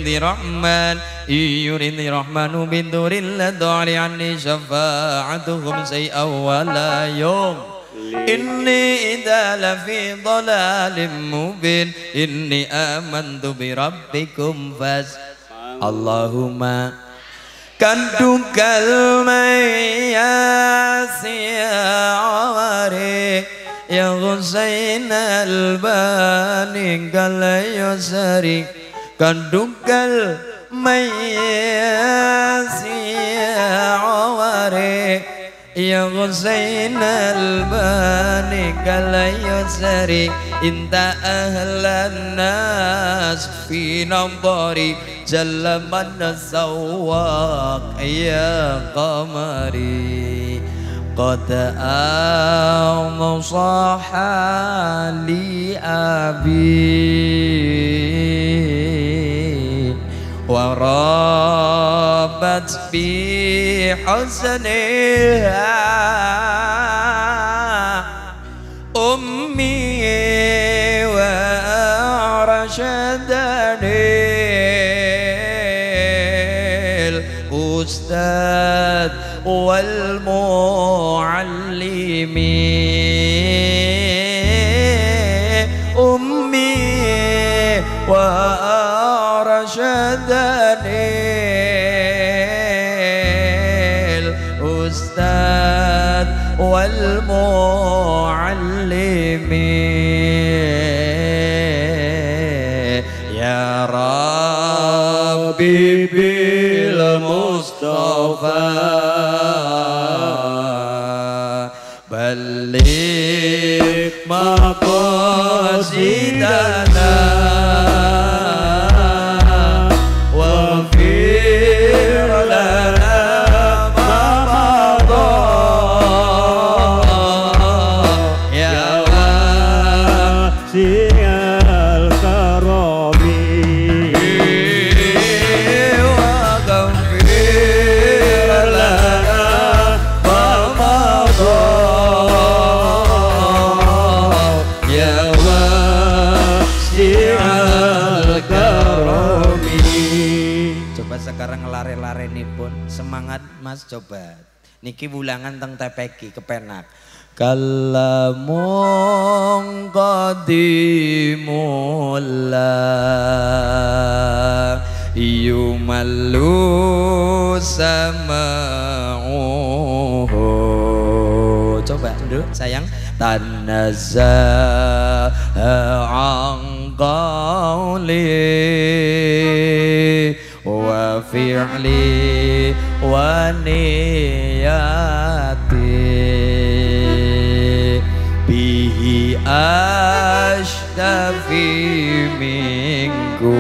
يرد الرحمن بدر لا تغن عني شفاعتهم شيئا ولا يوم إني إذا لفي ضلال مبين إني آمنت بربكم اللهم كدك المياس يا عواري يا غسين الباني قال يسري كدك المياس يا عواري يا غسين الباني قال يسري انت أهل الناس في نظري جل من السواق يا قمري قد أنصح لي أبي وربت بحسنها أمي وأرشدني الأستاذ والمعلم أمي وأرشدني الأستاذ والمعلم يا ربي بالمصطفى بلغ مقاصدنا واغفر لنا ما مضى يا واسع الكرم واغفر لنا ما مضى يا wasi'al karami. Coba sekarang lare-lare nih pun semangat mas, coba niki wulangan teng tepeki kepenak kalamun qadimullah yumallu sama'uhu. Coba dulu sayang tanazza'a an qawli wa fi'li wa niyati bihi ashtafi minku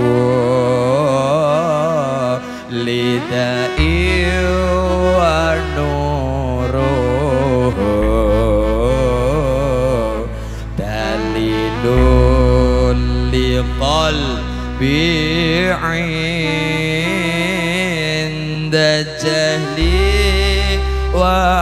lida'i wa nuruhu dalilun liqalbi inda jahli wa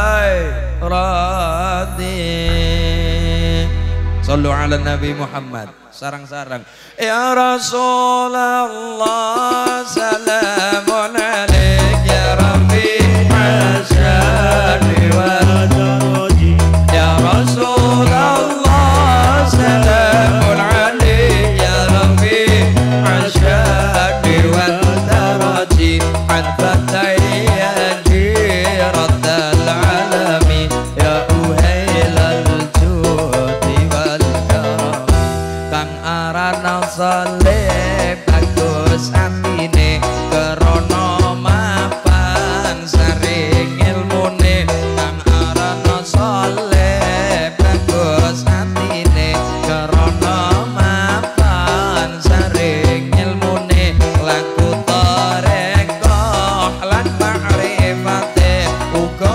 hayrati. Sallu ala Nabi Muhammad. Sarang-sarang ya Rasulullah salamun alaik ya Rabbi asyadi wa daraji ya Rasulullah salamun alaik ya Rabbi asyadi wa daraji anfatai ya jiratal alami ya uhailal judi wal karam kang arana saleh bagus atine kerono mapan saring ilmune kang arana saleh bagus atine kerono mapan saring ilmune laku tarekoh lan ma'rifate uga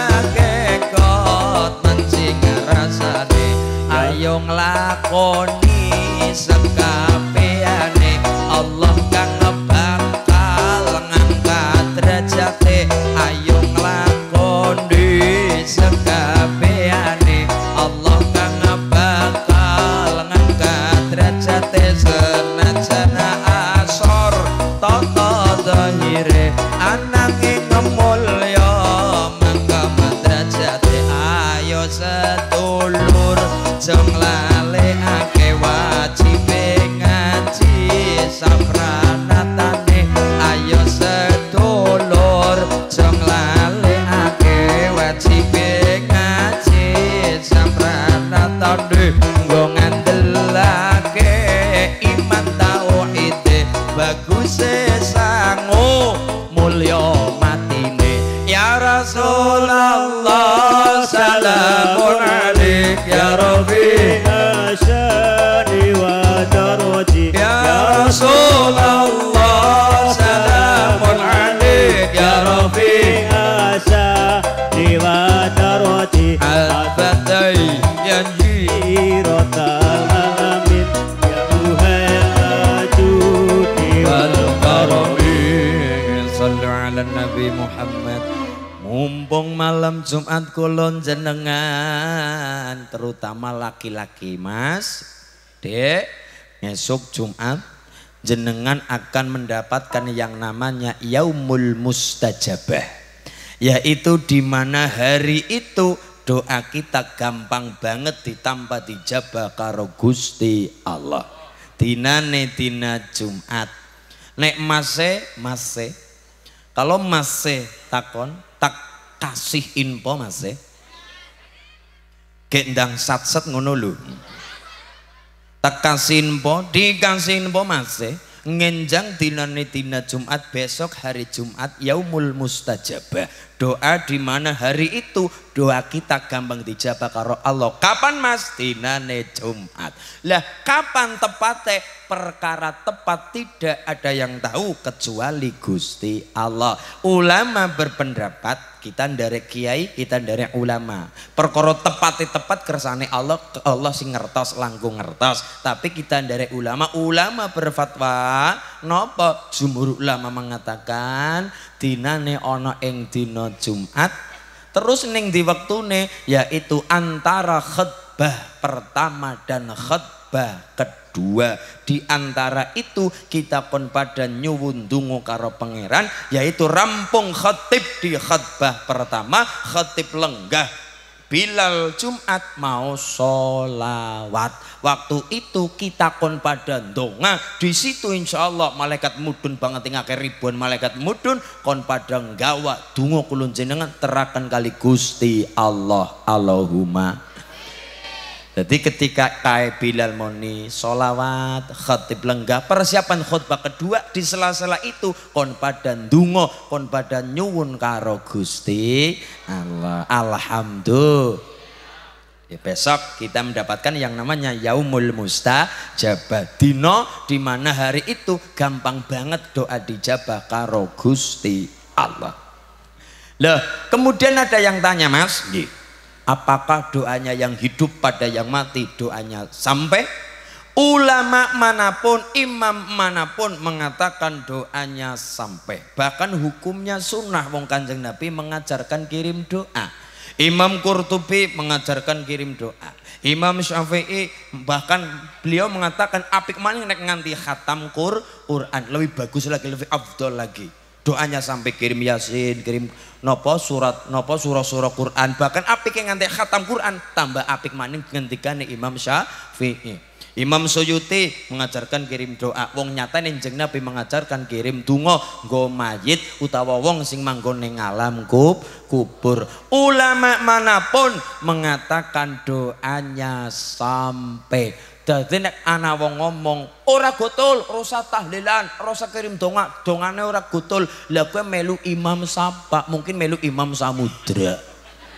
akeh sing rasane ayo nglakoni sekabehane Allah kang bakal ngangkat derajate ayo nglakoni sekabehane Nabi Muhammad. Mumpung malam Jumat kulon jenengan, terutama laki-laki Mas, Dek, besok Jumat jenengan akan mendapatkan yang namanya Yaumul Mustajabah, yaitu di mana hari itu doa kita gampang banget ditampa dijabah karo Gusti Allah. Dinane dina Jumat. Nek mase kalau mase takon tak kasih info mase gendang satset ngono lho. Tak kasih info, dikasih info mase ngenjang dinane dina Jumat, besok hari Jumat Yaumul Mustajabah. Doa di mana hari itu doa kita gampang dijabah karo Allah. Kapan Mas? Dinane Jumat. Lah kapan tepatnya? Perkara tepat tidak ada yang tahu kecuali Gusti Allah. Ulama berpendapat kita ndarek kiai, kita ndarek ulama. Perkara tepat kersane Allah, Allah sing ngertos langkung ngertos. Tapi kita ndarek ulama, ulama berfatwa napa? Jumhur ulama mengatakan dinane ana ing dina Jumat, terus ning di wektune yaitu antara khutbah pertama dan khutbah kedua. Di antara itu kita kon pada nyuwun donga karo pangeran, yaitu rampung khatib di khutbah pertama, khatib lenggah Bilal Jumat mau sholawat. Waktu itu kita kon pada ndonga. Di situ insya Allah malaikat mudun banget ngake ribuan malaikat mudun kon pada nggawa donga kula jenengan terakan kali Gusti Allah. Allahumma. Jadi ketika kae Bilal moni sholawat, khatib lenggah, persiapan khutbah kedua, di sela-sela itu kon pada ndonga, kon pada nyuwun karo Gusti Allah. Alhamdulillah. Ya, besok kita mendapatkan yang namanya Yaumul Mustajabah, dino di mana hari itu gampang banget doa dijabah karo Gusti Allah. Loh, kemudian ada yang tanya, Mas, apakah doanya yang hidup pada yang mati doanya sampai? Ulama manapun, imam manapun mengatakan doanya sampai. Bahkan hukumnya sunnah, wong Kanjeng Nabi mengajarkan kirim doa. Imam Qurtubi mengajarkan kirim doa. Imam Syafi'i bahkan beliau mengatakan apik maning nek nganti khatam Quran, lebih bagus lagi, lebih afdol lagi. Doanya sampai kirim Yasin, kirim nopo surat nopo surah-surah Quran, bahkan apik yang nganti khatam Quran tambah apik maning ngendikane Imam Syafi'i. Imam Suyuti mengajarkan kirim doa. Wong nyata nenjeng Nabi mengajarkan kirim donga nggo mayit utawa wong sing manggon ning alam kubur. Ulama manapun mengatakan doanya sampai. Dadi nek ana wong ngomong ora gotul, ora tahlilan, ora kirim donga, dongane ora gotul. Lah kowe melu imam sapa? Mungkin melu Imam Samudra.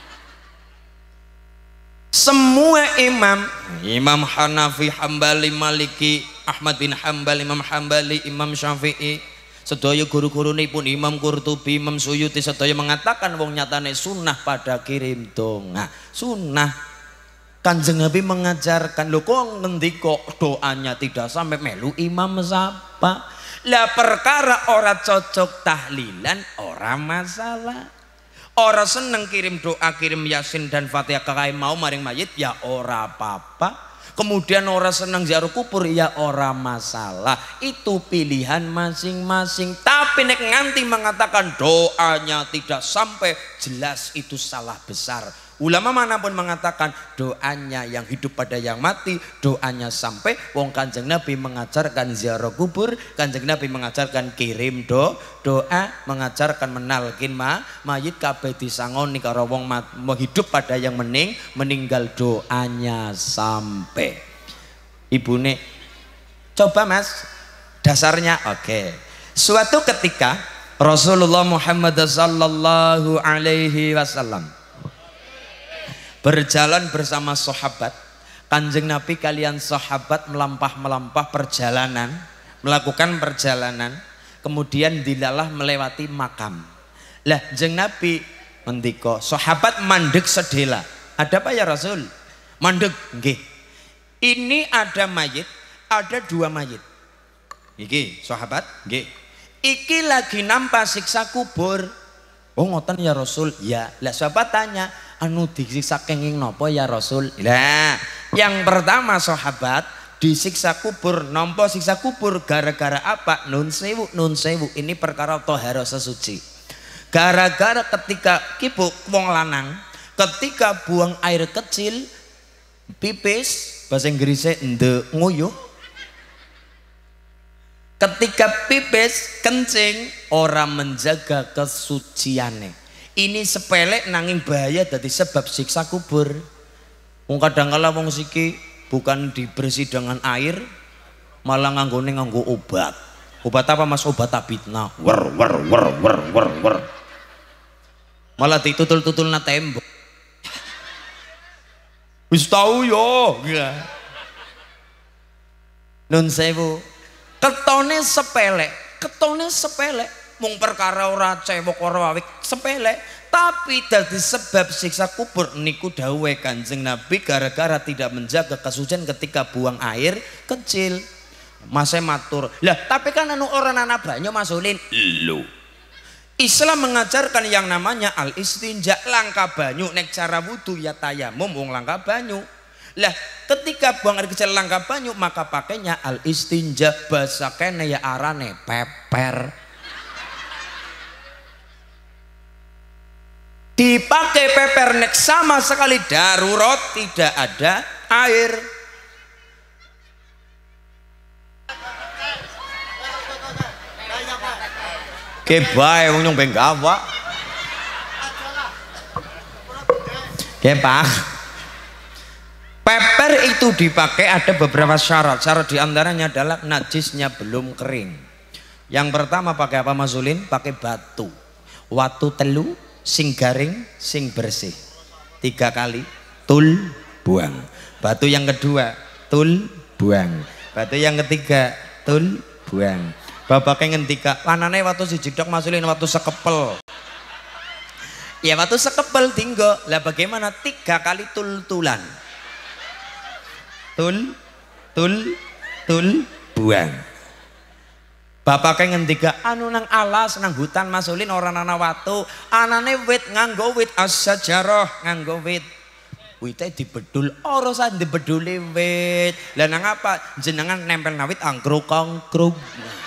Semua imam, Imam Hanafi, Hambali, Maliki, Ahmad bin Hambal, Imam Hambali, Imam Syafi'i, sedaya guru-gurune pun Imam Qurtubi, Imam Suyuti sedaya mengatakan wong nyatane sunnah pada kirim donga. Sunnah. Kanjeng Nabi mengajarkan, lho kok ngendika doanya tidak sampai melu imam sapa? Lah perkara ora cocok tahlilan ora masalah. Ora seneng kirim doa, kirim Yasin dan Fatihah kakai mau maring mayit ya ora apa-apa. Kemudian ora seneng ziarah kubur ya ora masalah. Itu pilihan masing-masing. Tapi nek nganti mengatakan doanya tidak sampai, jelas itu salah besar. Ulama manapun mengatakan doanya yang hidup pada yang mati doanya sampai. Wong Kanjeng Nabi mengajarkan ziarah kubur, Kanjeng Nabi mengajarkan kirim doa, mengajarkan menalkin mayit kabeh disangoni karo wong hidup pada yang meninggal doanya sampai. Ibune coba Mas dasarnya oke. Suatu ketika Rasulullah Muhammad sallallahu alaihi wasallam berjalan bersama sahabat. Kanjeng Nabi kalian sahabat melampah perjalanan, melakukan perjalanan, kemudian dilalah melewati makam. Lah jeng Nabi mendika, sahabat mandek sedela. Ada apa ya Rasul? Mandek, nggih. Ini ada mayit, ada dua mayit. Iki sahabat, nggih. Iki lagi nampak siksa kubur. Oh ngoten ya Rasul. Ya. Lah sahabat tanya, anu disiksa kenging nopo ya Rasul? Lah, yang pertama sahabat disiksa kubur, nompo siksa kubur gara-gara apa? Nun sewu, ini perkara toharo sesuci. Gara-gara ketika kipuk wong lanang, ketika buang air kecil, pipis, bahasa Inggrisnya nde nguyuh. Ketika pipis, kencing, orang menjaga kesuciannya. Ini sepele nanging bahaya dari sebab siksa kubur. Wong kadang-kala wong siki bukan dibersih dengan air, malah nganggo obat. Obat apa Mas? Obat tabitna. Wer. Malah ditutul-tutul na tembok. Wis tau yo. Nun sewu. Ketone sepele. Mung perkara ora cewek ora wawik sepele, tapi dadi sebab siksa kubur niku dawuhe Kanjeng Nabi gara-gara tidak menjaga kesucian ketika buang air kecil. Masih matur. Lah, tapi kan anu orang anak banyu masulin. Lho. Islam mengajarkan yang namanya al-istinja, langka banyu, nek cara wudu ya tayamum wong langka banyu. Lah, ketika buang air kecil langka banyu maka pakainya al-istinja, basa kene ya arane peper. Dipakai peper nek sama sekali darurat tidak ada air. Kebae wong nyong benggawa. Pak. Peper itu dipakai ada beberapa syarat. Syarat diantaranya adalah najisnya belum kering. Yang pertama pakai apa Mas Ulin? Pakai batu. Watu telu, sing garing, sing bersih. 3 kali tul buang. Batu yang kedua tul buang. Batu yang ketiga tul buang. Bapaknya ngendika lanane watu siji tok masulin watu sekepel. Ya watu sekepel tinggo. Lah bagaimana 3 kali tul-tulan. Tul buang. Bapaknya ngendika anu nang alas nang hutan masulin orang ana watu, anane wit nganggo wit asyajarah, nganggo wit. Wite dibedul ora usah dibeduli wit. Lah nang apa jenengan nempel nawit angkruk-angkruk.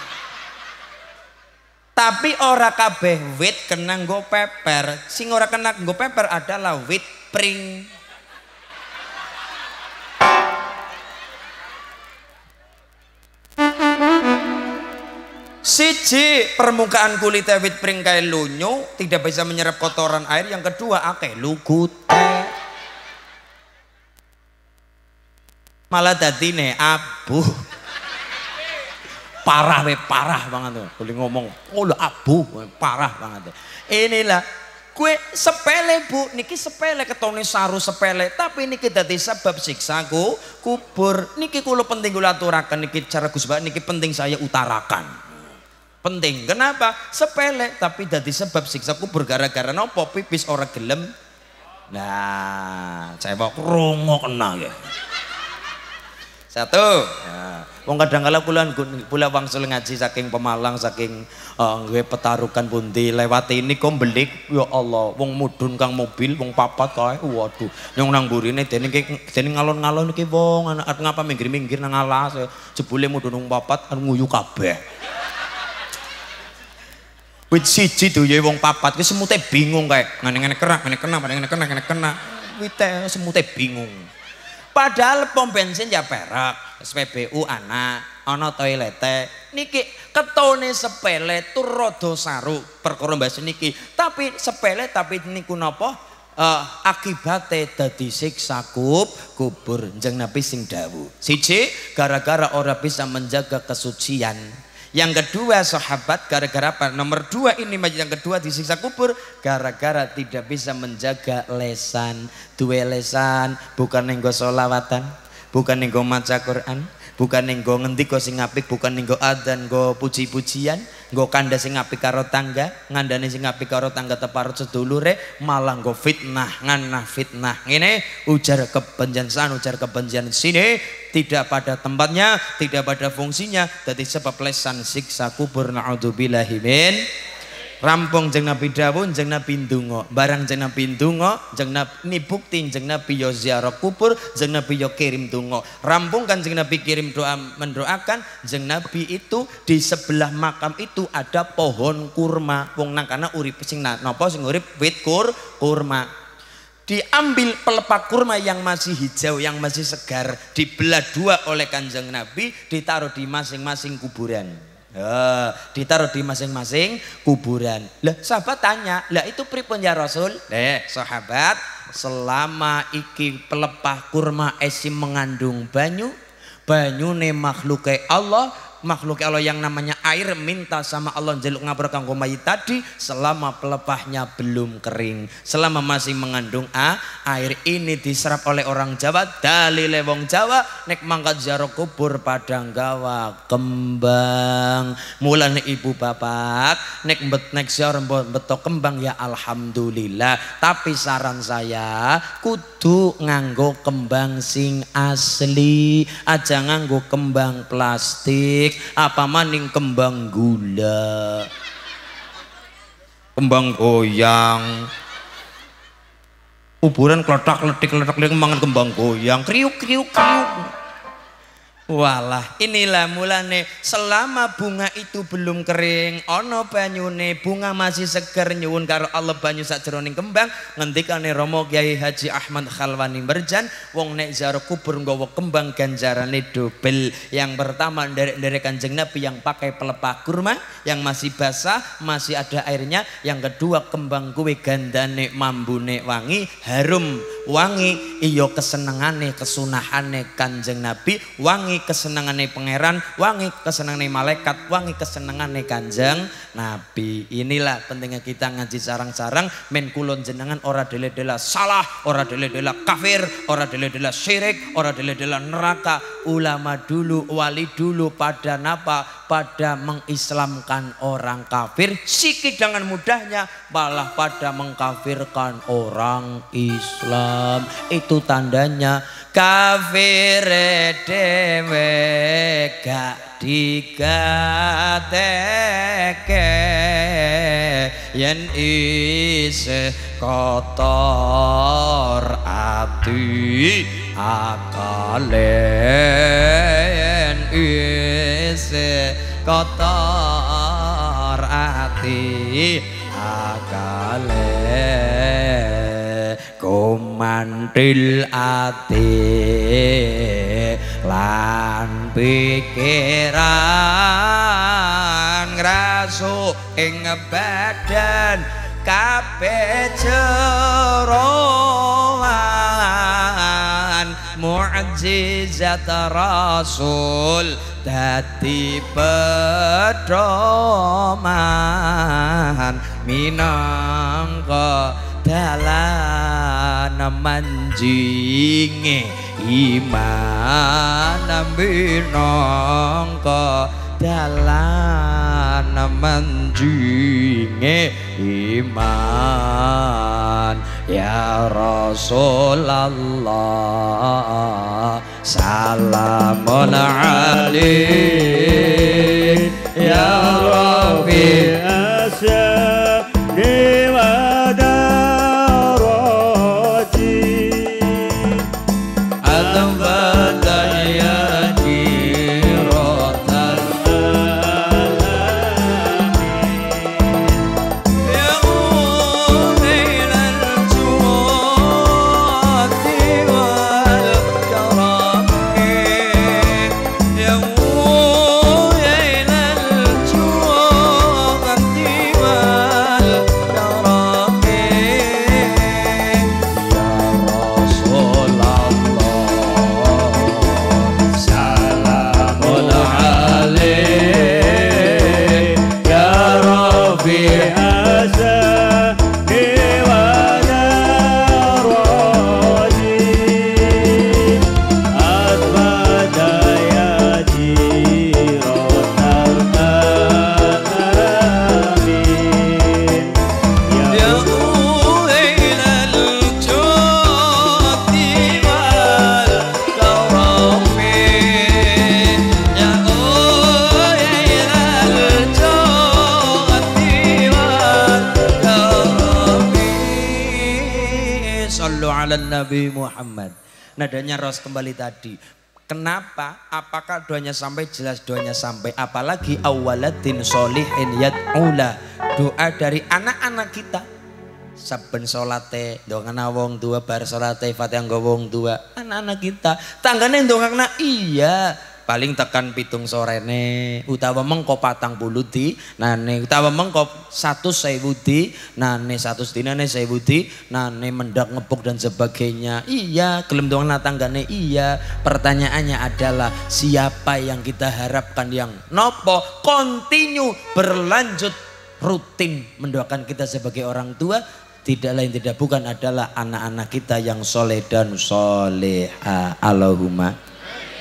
Tapi ora kabeh wit kena nggo peper. Sing ora kena nggo peper adalah wit pring. Siji, permukaan kulit wit pring kae lunyu, tidak bisa menyerap kotoran air. Yang kedua, akeh lugute. Malah dadine abu. Parah banget tuh. Boleh ngomong, oh abu, parah banget. Inilah kue sepele Bu, niki sepele ketone saru sepele, tapi niki dadi sebab siksaku kubur. Niki kula penting kula aturaken niki cara Gus Bak niki penting saya utarakan. Penting, kenapa? Sepele tapi dadi sebab siksa kubur gara-gara nopo pipis ora gelem. Nah, cewek rungokna ya. Satu, nah, wong kadang-kala kula wangsul ngaji saking Pemalang, saking nggih petarukan pundi lewat ini kok belik ya Allah, wong mudhun kang mobil wong papat kae. Waduh, nyong nang burine dene ngalon-ngalon iki wong anak ngapa minggir-minggir nang alas jebule mudhun wong papat nguyu kabeh. Wit siji duwe wong papat ki semute bingung kae. Ngene-ngene kena. Wite semute bingung. Padahal pom bensin ya perak, SPBU ana toilete. Niki ketone sepele tur rada saru perkara mbas niki. Tapi sepele tapi niku napa? Akibate dadi siksa kubur. Njeng Nabi sing dawuh. Siji gara-gara ora bisa menjaga kesucian. Yang kedua sahabat gara-gara apa? Nomor 2 ini yang kedua disiksa kubur gara-gara tidak bisa menjaga lesan. Duwe lesan bukan nggo sholawatan, bukan nggo maca Quran, bukan nggo ngendika sing apik, bukan nggo adzan, nggo puji-pujian, nggo kandha sing apik karo tangga, ngandane sing apik karo tangga teparut sedulure, malah nggo fitnah, nganah fitnah. Ngene ujar kebencian sini tidak pada tempatnya, tidak pada fungsinya, jadi sebab lesan siksa kubur. Naudzubillahi min. rampung jeng Nabi dawuh jeng Nabi ndonga barang jeng Nabi ndonga jeng Nabi bukti jeng Nabi yo ziarah kubur jeng Nabi yo kirim donga rampung kan jeng Nabi kirim doa mendoakan jeng Nabi itu di sebelah makam itu ada pohon kurma wong nang kana urip sing napa sing urip wit kurma diambil pelepah kurma yang masih hijau yang masih segar dibelah dua oleh kanjeng Nabi ditaruh di masing-masing kuburan ditaruh di masing-masing kuburan lah sahabat tanya lah itu pripun ya Rasul sahabat selama iki pelepah kurma esi mengandung banyune makhluke Allah yang namanya air minta sama Allah njaluk ngapura kanggo mayit tadi selama pelepahnya belum kering selama masih mengandung air ini diserap oleh orang Jawa dalile wong Jawa nek mangkat ziarah kubur padang gawa kembang mulane ibu bapak nek ziarah beto kembang ya alhamdulillah tapi saran saya kudu nganggo kembang sing asli aja nganggo kembang plastik apa maning kembang gula kembang goyang kuburan kletak-kletik mangan kembang goyang kriuk walah inilah mulane selama bunga itu belum kering ono banyune bunga masih seger nyuwun karo Allah banyu sakjeroning kembang ngendikane Romo Kyai Haji Ahmad Khalwani Merjan wong nek ziarah kubur nggawa kembang ganjarane dobel yang pertama dari Kanjeng Nabi yang pakai pelepah kurma yang masih basah masih ada airnya yang kedua kembang kuwe gandane mambune wangi harum wangi iyo kesenengane kesunahane Kanjeng Nabi wangi kesenangane pangeran wangi kesenangane malaikat wangi kesenangane Kanjeng Nabi inilah pentingnya kita ngaji sarang-sarang men kulon jenengan ora dele-dela salah ora dele-dela kafir ora dele-dela syirik ora dele-dela neraka ulama dulu wali dulu pada mengislamkan orang kafir sikit dengan mudahnya malah pada mengkafirkan orang Islam itu tandanya kafir dewe gak digateke yen isih kotor ati akale yen isih kotor ati akale kumantil ati lan pikiran ngrasuk ing badan kabeh jeroan mukjizat Rasul dadi pedoman minangka dalan manjinge iman minangka dalan manjinge iman ya Rasulullah salamun alaik ya Rabbi asyab dewa daraji adam badaya jirotan alamin ya ulilal juwati wal karami ya ulilal juwati shallu ala Nabi Muhammad. Nadanya Ros kembali tadi. Kenapa? Apakah doanya sampai? Jelas doanya sampai. Apalagi awaladin sholihin yad'ula. Doa dari anak-anak kita. Saben salate ndongakna wong tua, bar salate Fatihah nggo wong tua. Anak-anak kita. Tanggane ndongakna iya. Paling tekan pitung sorene utawa mengko 40 di nane utawa mengko 100.000 di nane 100 dinane 1000 di nane mendak ngepuk dan sebagainya. Iya, gelem dong tanggane iya. Pertanyaannya adalah siapa yang kita harapkan yang nopo continue berlanjut rutin mendoakan kita sebagai orang tua, tidak lain tidak bukan adalah anak-anak kita yang soleh dan soleha. Allahumma.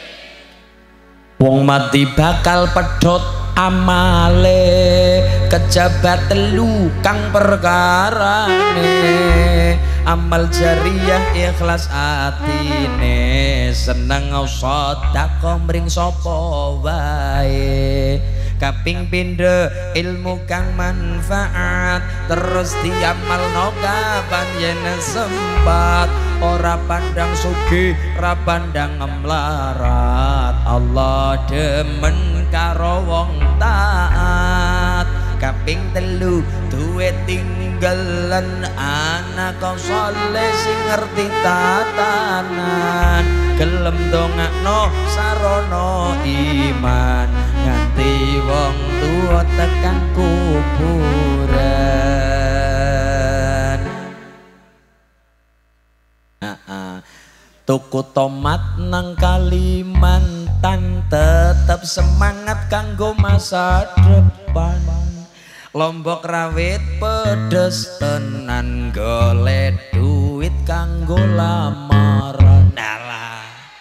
Wong mati bakal pedhot amale, kejabat telu kang perkarane, amal jariah ikhlas atine, seneng sedekah mring sapa wae. Kaping pindho ilmu kang manfaat, terus diamalno kapan yen sempat. Ora pandang sugih, ora pandang melarat. Allah demen karo wong taat. Kaping telu duwe tinggalan anak saleh sing ngerti tatanan, gelem dongakno sarana iman nganti wong tua tekan kuburan. Tuku tomat nang Kalimantan, tetap semangat kanggo masa depan. Lombok rawit pedes tenan, golek duit kanggo lamaran. Dalah.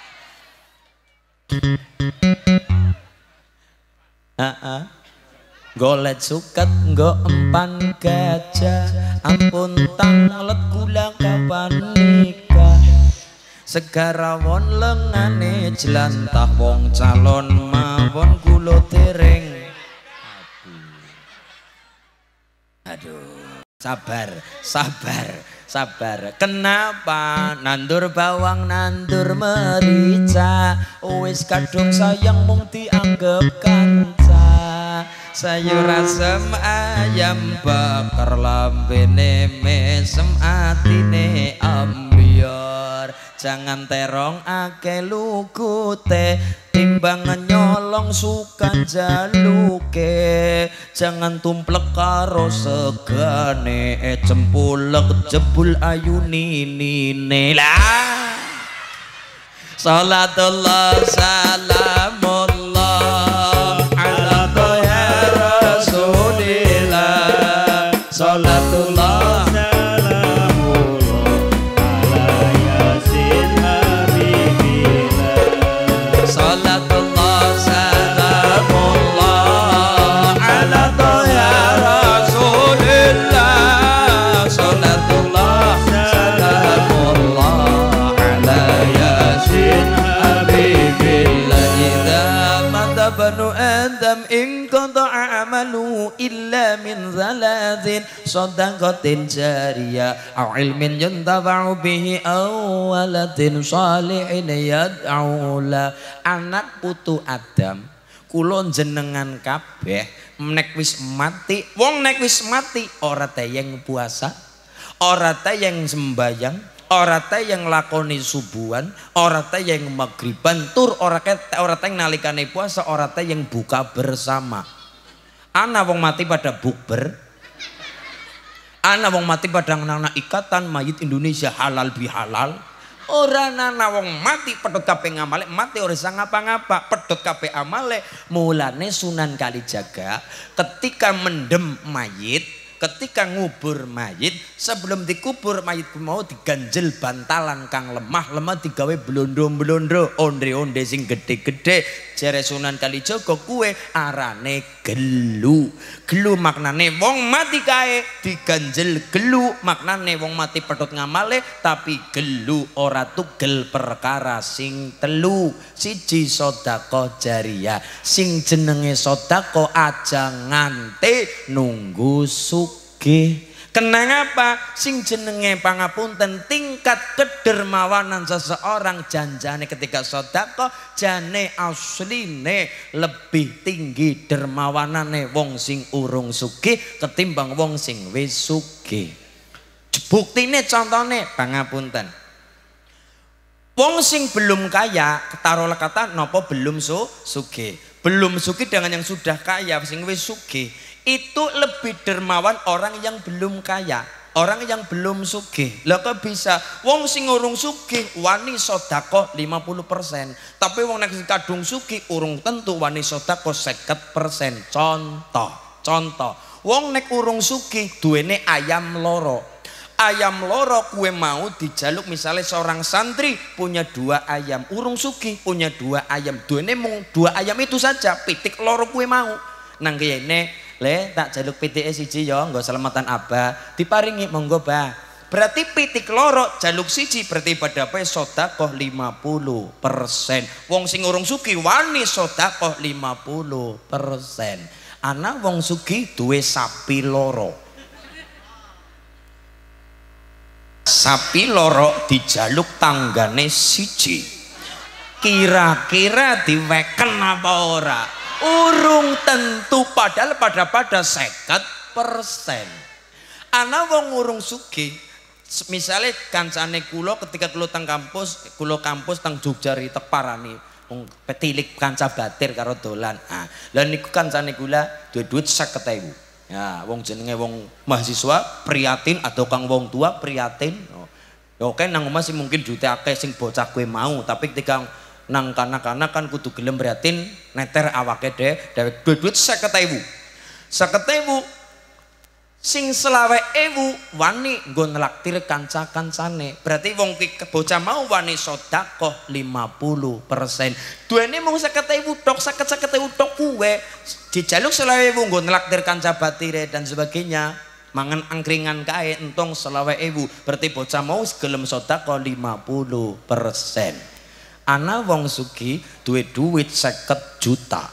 Golek suket nggo empan gajah, ampun tanglet gula kapan nikah. Segarawon lengane jelantah, wong calon mawon kula dereng. Aduh, sabar. Kenapa nandur bawang, nandur merica, wis kadung sayang mung dianggep kanca. Sayur asem ayam bakar, lambene mesem atine ambiar. Jangan terong ake lukute, timbangan nyolong suka jaluke. Jangan tumplek karo segane, cempulek jebul ayu nini lah. Salatullah salamullah ala toya rasulillah. Salatullah banu Adam in qata'a amalu illa min zalatin sadaqatin jariyah aw ilmin yuntafa'u bihi aw waladin shalihin yad'u la. Anak putu Adam kula jenengan kabeh nek wis mati, wong nek wis mati ora tayang puasa, ora tayang sembayang, ora tayang lakoni subuhan, ora tayang magriban, tur ora tayang nalikane puasa, ora tayang buka bersama. Ana wong mati pada bukber, ana wong mati pada nang ikatan mayit Indonesia halal bihalal. Ora nana wong mati pedhot kabeh ngamale, mati ora isa ngapa-ngapa, pedhot kabeh amale. Mulane Sunan Kalijaga ketika mendem mayit, ketika ngubur mayit, sebelum dikubur mayit mau diganjel bantalan kang lemah digawe blondo-blondo, onde-onde sing gede-gede. Jare Sunan Kalijaga kuwe arane gelu. Gelu maknane wong mati kae diganjel gelu, maknane wong mati pedhot ngamale tapi gelu ora tugel perkara sing telu. Siji sedekah jariyah, sing jenenge sedekah aja ngante nunggu sugih. Kenang apa? Sing jenenge pangapunten tingkat kedermawanan seseorang janjane ketika sedekah jane asline lebih tinggi dermawanane wong sing urung sugih ketimbang wong sing wis sugih. Buktine contone pangapunten. Wong sing belum kaya, taruhlah kata nopo belum sugih. Belum sugih dengan yang sudah kaya, sing wis sugih. Itu lebih dermawan orang yang belum kaya, orang yang belum sugih. Lah kok bisa wong sing urung sugih wani sedekah 50%, tapi wong nek kadung sugih urung tentu wani sedekah 50%. Contoh wong nek urung sugih duwene ayam loro. Ayam loro kue mau dijaluk, misalnya seorang santri punya 2 ayam, urung sugih punya 2 ayam, duwene mung 2 ayam itu saja, pitik loro kue mau nang kene le tak jaluk pitike siji ya nggo selamatan abah diparingi monggo bah. Berarti pitik loro jaluk siji berarti padhape sedekah 50%. Wong sing urung sugih wani sedekah 50%. Ana wong sugih duwe sapi loro. Sapi loro dijaluk tanggane siji. Kira-kira diweken apa ora? Urung tentu, padahal pada 50%. Ana wong urung sugih, misalnya kancane kula ketika kula teng kampus teng Jogja ri teparani wong petilik kanca batir karo dolan. Lah niku kancane kula duwe duit 50.000. Ya, wong jenenge wong mahasiswa prihatin atau kang wong tua prihatin. Oke nang omah sih mungkin duite akeh sing bocah kowe mau, tapi ketika nang kanak-kanak kan kudu gelem prihatin neter awake dhewek duit 50.000. 50.000 sing 20.000 wani nggo nelaktir kanca-kancane. Berarti wong bocah mau wani sedekah 50%. Duwene mung 50.000 tok, 50.000 tok kuwe dijaluk 20.000 nggo nelaktir kanca batire dan sebagainya. Mangan angkringan kae entong 20.000. Berarti bocah mau gelem sedekah 50%. Ana wong sugih duwe duit 50 juta.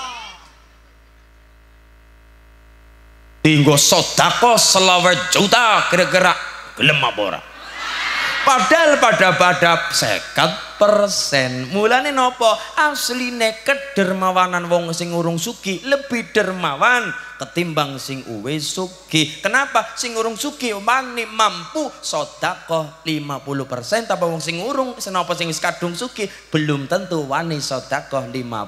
Tinggo sedekah 20 juta kira-kira gelem apa ora? Padahal pada 50%. Mulane napa? Asline kedermawanan wong sing urung sugih lebih dermawan ketimbang sing wis sugih. Kenapa? Sing urung sugih mani mampu sedekah 50%, tapi wong sing urung senapa sing wis kadung sugih belum tentu wani sedekah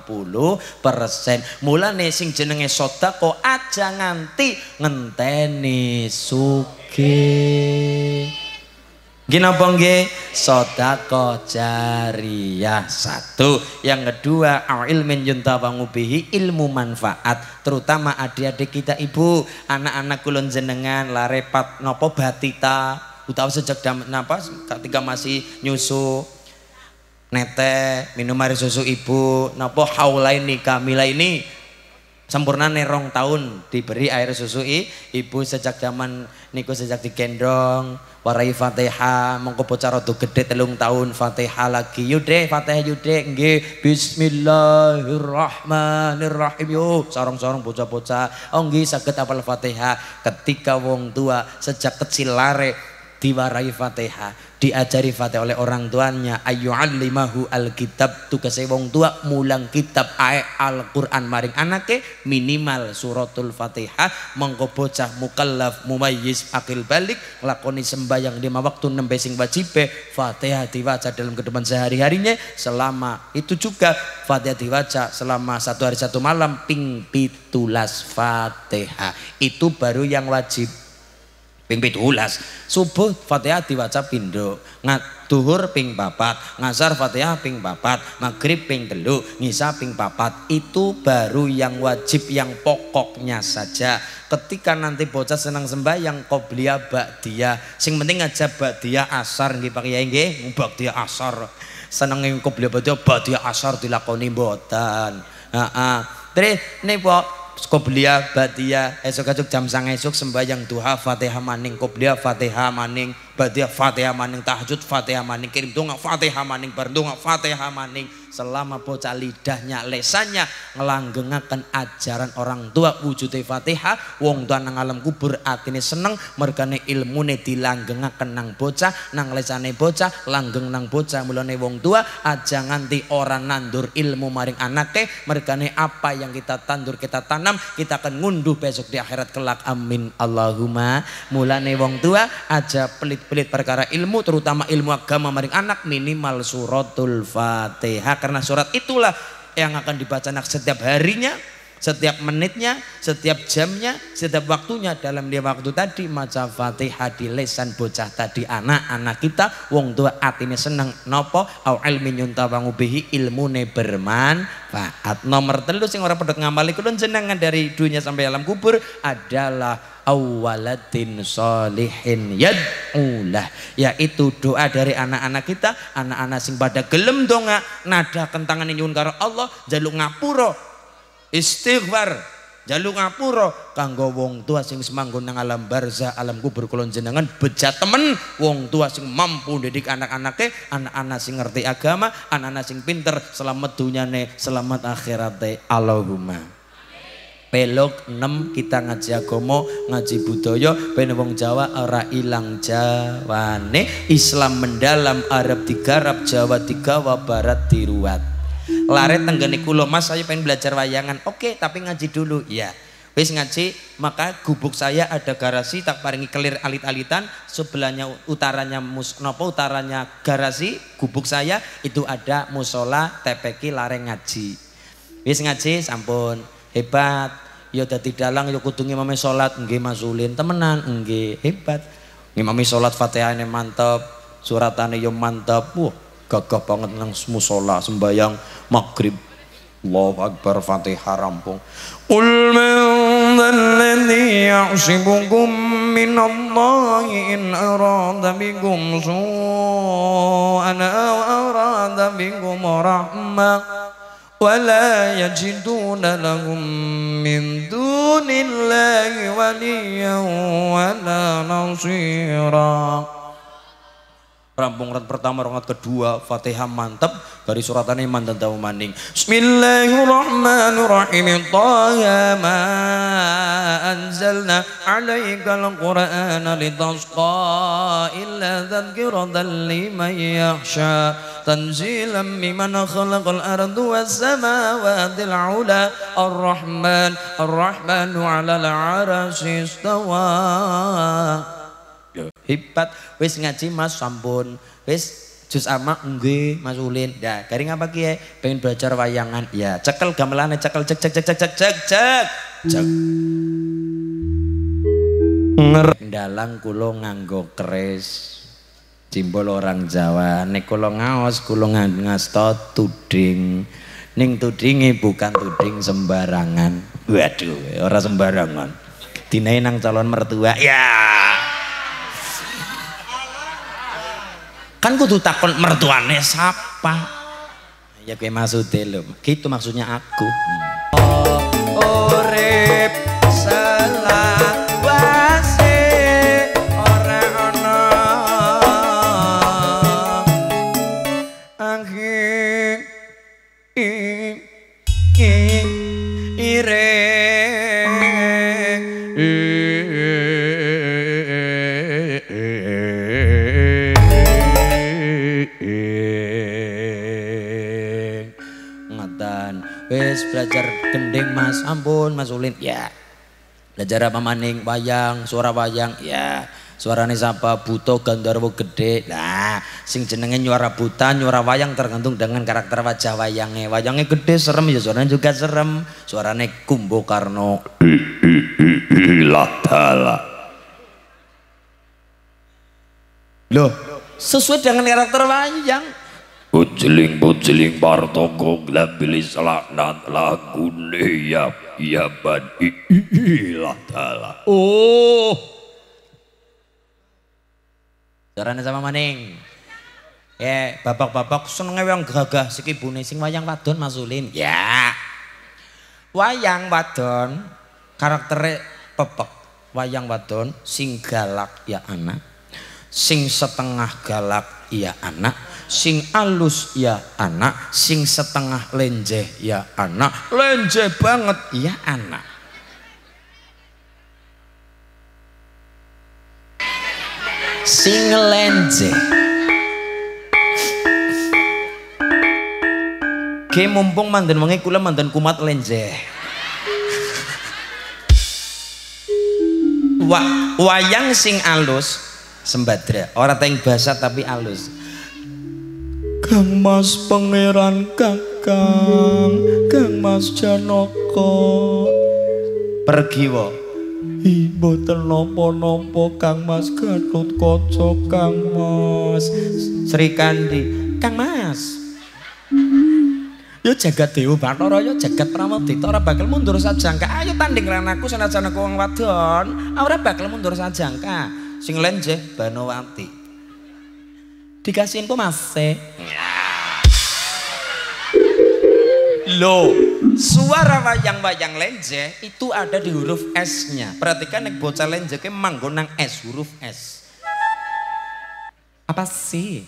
50%. Mulane sing jenenge sedekah aja nganti ngenteni sugih. Gimana nggih? Sedekah jariyah. Satu. Yang kedua, ilmin yuntafangu bihi, ilmu manfaat. Terutama adik-adik kita ibu, anak-anak kulon jenengan larepat nopo batita, utawa sejak napa ketika masih nyusu nete minum air susu ibu, nopo haulaini kamilaini sempurna nerong tahun diberi air susu ibu sejak zaman niku sejak digendong warai Fatihah mongko bocah rada gedhe 3 tahun Fatihah lagi yude Fatihah yude nggih bismillahirrahmanirrahim yo sorong-sorong bocah-bocah oh nggih saged hafal Fatihah. Ketika wong tua sejak kecil lare diwarai Fatihah, diajari Fatihah oleh orang tuanya, ayyu'allimahu alkitab, tugasé wong tua mulang kitab Al-Qur'an maring anake minimal suratul Fatihah. Mengko bocah mukallaf mumayyiz akil balik nglakoni sembahyang 5 waktu nembe sing wajibe Fatihah diwaca dalam kehidupan sehari-harinya. Selama itu juga Fatihah diwaca selama 1 hari 1 malam ping 17 Fatihah. Itu baru yang wajib. Ping 17 subuh Fatihah diwaca pindho, duhur ping 4, ngasar Fatihah ping 4, maghrib ping 3, ngisya ping 4. Itu baru yang wajib, yang pokoknya saja. Ketika nanti bocah senang sembahyang qobliyah ba'diyah, sing penting aja ba'diyah asar nggih Pak Kyai nggih, ba'diyah asar. Senenge qobliyah ba'diyah asar dilakoni mboten. Terus niku qobliyah ba'diyah esuk-esuk jam 09.00 esuk sembahyang duha Fatihah maning, qobliyah Fatihah maning, ba'diyah Fatihah maning, tahajud Fatihah maning, kirim donga Fatihah maning, bar donga Fatihah maning, selama bocah lidahnya lesannya ngelanggengaken ajaran orang tua wujude Fatihah wong tua nang alam kubur atine seneng mergane ilmune dilanggengaken nang bocah nang lesane bocah langgeng nang bocah mulane wong tua aja nganti orang nandur ilmu maring anake mergane apa yang kita tandur kita tanam kita akan ngunduh besok di akhirat kelak amin Allahumma mulane wong tua aja pelit-pelit perkara ilmu terutama ilmu agama maring anak minimal suratul Fatihah karena surat itulah yang akan dibaca anak setiap harinya setiap menitnya, setiap jamnya, setiap waktunya dalam dia waktu tadi maca Fatihah di lesan bocah tadi anak-anak kita wong tua atine seneng nopo au ilmin yuntawangu bihi ilmune bermanfaat. Nomor 3 sing ora pedhot ngamali kulun jenengan dari dunia sampai alam kubur adalah awwaladin solihin yad'ulah yaitu doa dari anak-anak kita anak-anak sing pada gelem donga nada kentangan nyuwun karo Allah jaluk ngapura istighfar jaluk ngapura kanggo wong tua sing semanggon nang alam barzah alam kubur kulon jenengan bejat temen wong tua sing mampu didik anak-anake anak-anak sing ngerti agama anak-anak sing pinter selamat dunyane selamat akhirate Allahumma pelok 6 kita ngaji agama ngaji budaya ben wong Jawa ora ilang jawane Islam mendalam Arab digarap Jawa digawa Barat diruat lare tenggene kula Mas saya pengen belajar wayangan oke tapi ngaji dulu ya wis ngaji maka gubuk saya ada garasi tak paringi kelir alit-alitan sebelahnya utaranya utaranya garasi gubuk saya itu ada musola TPK lare ngaji wis ngaji sampun hebat ya dadi dalang ya kudu ngimami salat nggih Mas Ulin temenan nggih hebat ngimami salat Fatihahane mantep suratane yo mantep gagah banget nang musola sembayang maghrib Allahu Akbar Fatihah rampung Qul man dzalladzi ya'sibukum minallahi in arada bikum su'an aw arada bikum rahmah wala yajiduna lahum min dunillahi waliyyan wala nasira rampung rat pertama rongat kedua Fatihah mantap dari suratane mantan tahu maning Bismillahirrahmanirrahim Taha ma anzalna alaikal qur'ana litasqa illa dzakiratan liman yakhsha tanzilan mimman khalaqal arda was samawati al-ula ar-rahmanu 'alal 'arsy istawa hebat wis ngaji Mas sampun wis jus ama nggih Mas Ulin ya garing apa kiye pengen belajar wayangan ya cekel gamelane cekel cek dalang kula nganggo keris simbol orang Jawa nek kula ngaos kula ngasta tuding ning tudinge bukan tuding sembarangan waduh ora sembarangan dinae nang calon mertua ya kan kudu takon mertuane siapa ya kayak maksudnya lo gitu maksudnya aku urip selawase ora ana akhir ire wis belajar gending Mas ampun Mas Ulin ya belajar apa maning wayang suara wayang ya suarane siapa buta gandarwo gede nah sing jenenge nyuara buta nyuara wayang tergantung dengan karakter wajah wayangnya gede serem ya suaranya juga serem suarane Kumbo Karno loh sesuai dengan karakter wayang Pujeling partoko glabilis laknat lagune ya badi ilah tala oh carane sama maning ya bapak-bapak senenge wong gagah sikibune sing wayang wadon Mas Ulin ya wayang wadon karaktere pepek wayang wadon sing galak ya anak sing setengah galak ya anak sing alus ya anak, sing setengah lenjeh ya anak, lenjeh banget ya anak. Sing lenjeh ke mumpung mandan wengi kula mandan kumat lenjeh. Wayang sing alus sembadra ora teng basa tapi alus. Kang Mas Pangeran Kakang, Kang Mas Janaka pergi wa. Mboten napa-napa Kang Mas Gatotkaca, Kang Mas Sri Kandi, Kang Mas. Yo jagat Dewa Bathara, yo jagat Pramodita ora bakal mundur sajangka. Ayo tanding lan aku senajan aku wong wadon, ora bakal mundur sajangka. Sing lenjeh Banowati. Dikasihin po Mas. Loh, suara wayang-wayang lenjeh itu ada di huruf S-nya. Perhatikan nek bocah lenjeh ke manggon nang S, huruf S. Apa sih?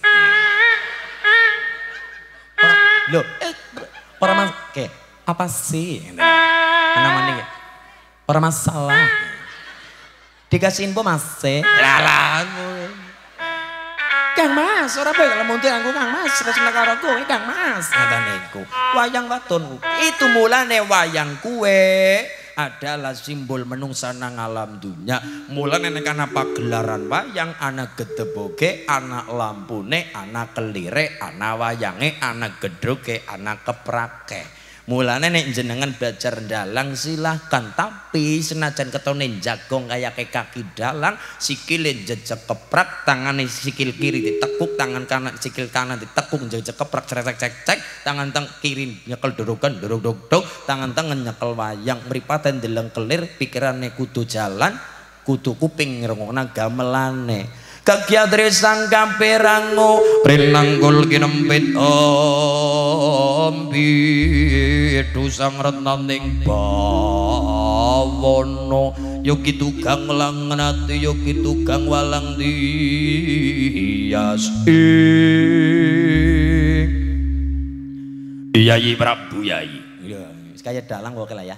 Loh, orang mas, oke, apa sih? Namanya orang masalah. Dikasih info Mas, lalamu. Kang Mas, orang baik kalau muncul aku Kang Mas, terus karo kowe Kang Mas. Ngataneku, wayang waton itu mulane wayang kue adalah simbol menungsa nang alam dunya. Mulane nek ana pagelaran wayang, ana gedeboke, ana lampune, ana kelire, ana wayange, ana gedroke, ana keprake. Mulane nek jenengan belajar dalang silahkan, tapi senajan ketone jagong kayak kaki dalang, sikile jejak keprak, tangane sikil kiri ditekuk, tangan kanan sikil kanan ditekuk jejak keprak, cek tangan teng kiri nyekel dorogan dorog, tangan tengen nyekel wayang, mripaten deleng kelir, pikirane kudu jalan, kudu kuping ngrungokna gamelane. Kagyadri sangka perango prinanggul kinempit ombi dusang retaning bawono yogi tukang langenati yogi tukang walang dias Yai Prabu Yai. Kayak dalang kok lah ya.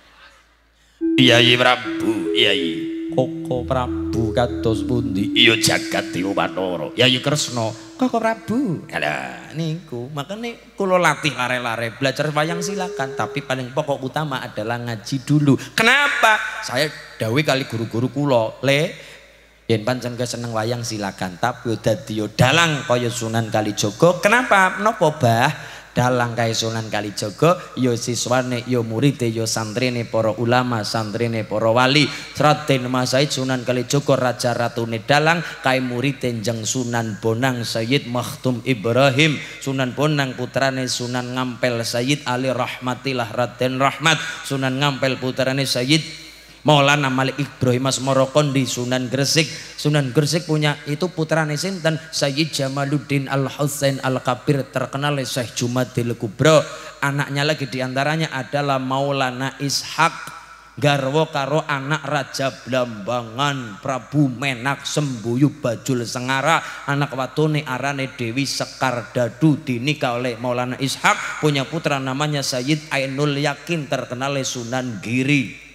Yai Prabu Yai. Koko Prabu kados pundi? Iya jagat Dewa Bathara. Yayi Kresna. Koko Prabu. Alah niku, makane kula latih lare-lare belajar wayang silakan, tapi paling pokok utama adalah ngaji dulu. Kenapa? Saya dawuh kali guru-guru kula, le yen pancen seneng wayang silakan, tapi dadi dalang kaya Sunan Kalijaga. Kenapa? Napa, Bah? Dalang kaya Sunan Kalijaga ya siswane ya muride ya santrine para ulama, santrine para wali. Raden Mas Said Sunan Kalijaga raja ratune dalang, kaya muride Njeng Sunan Bonang Sayyid Makhtum Ibrahim. Sunan Bonang putrane Sunan Ngampel Sayyid Ali Rahmatillah Raden Rahmat. Sunan Ngampel putrane Sayyid Maulana Malik Ibrahim Asmara Kondi Sunan Gresik. Sunan Gresik punya itu putrane sinten? Sayyid Jamaluddin Al-Husain Al-Kabir, terkenal Syekh Jumadil Kubra. Anaknya lagi diantaranya adalah Maulana Ishak, garwa karo anak Raja Blambangan Prabu Menak Sembuyu Bajul Sengara. Anak watone arane Dewi Sekar Dadu, dinikah oleh Maulana Ishak, punya putra namanya Sayyid Ainul Yakin, terkenal Sunan Giri.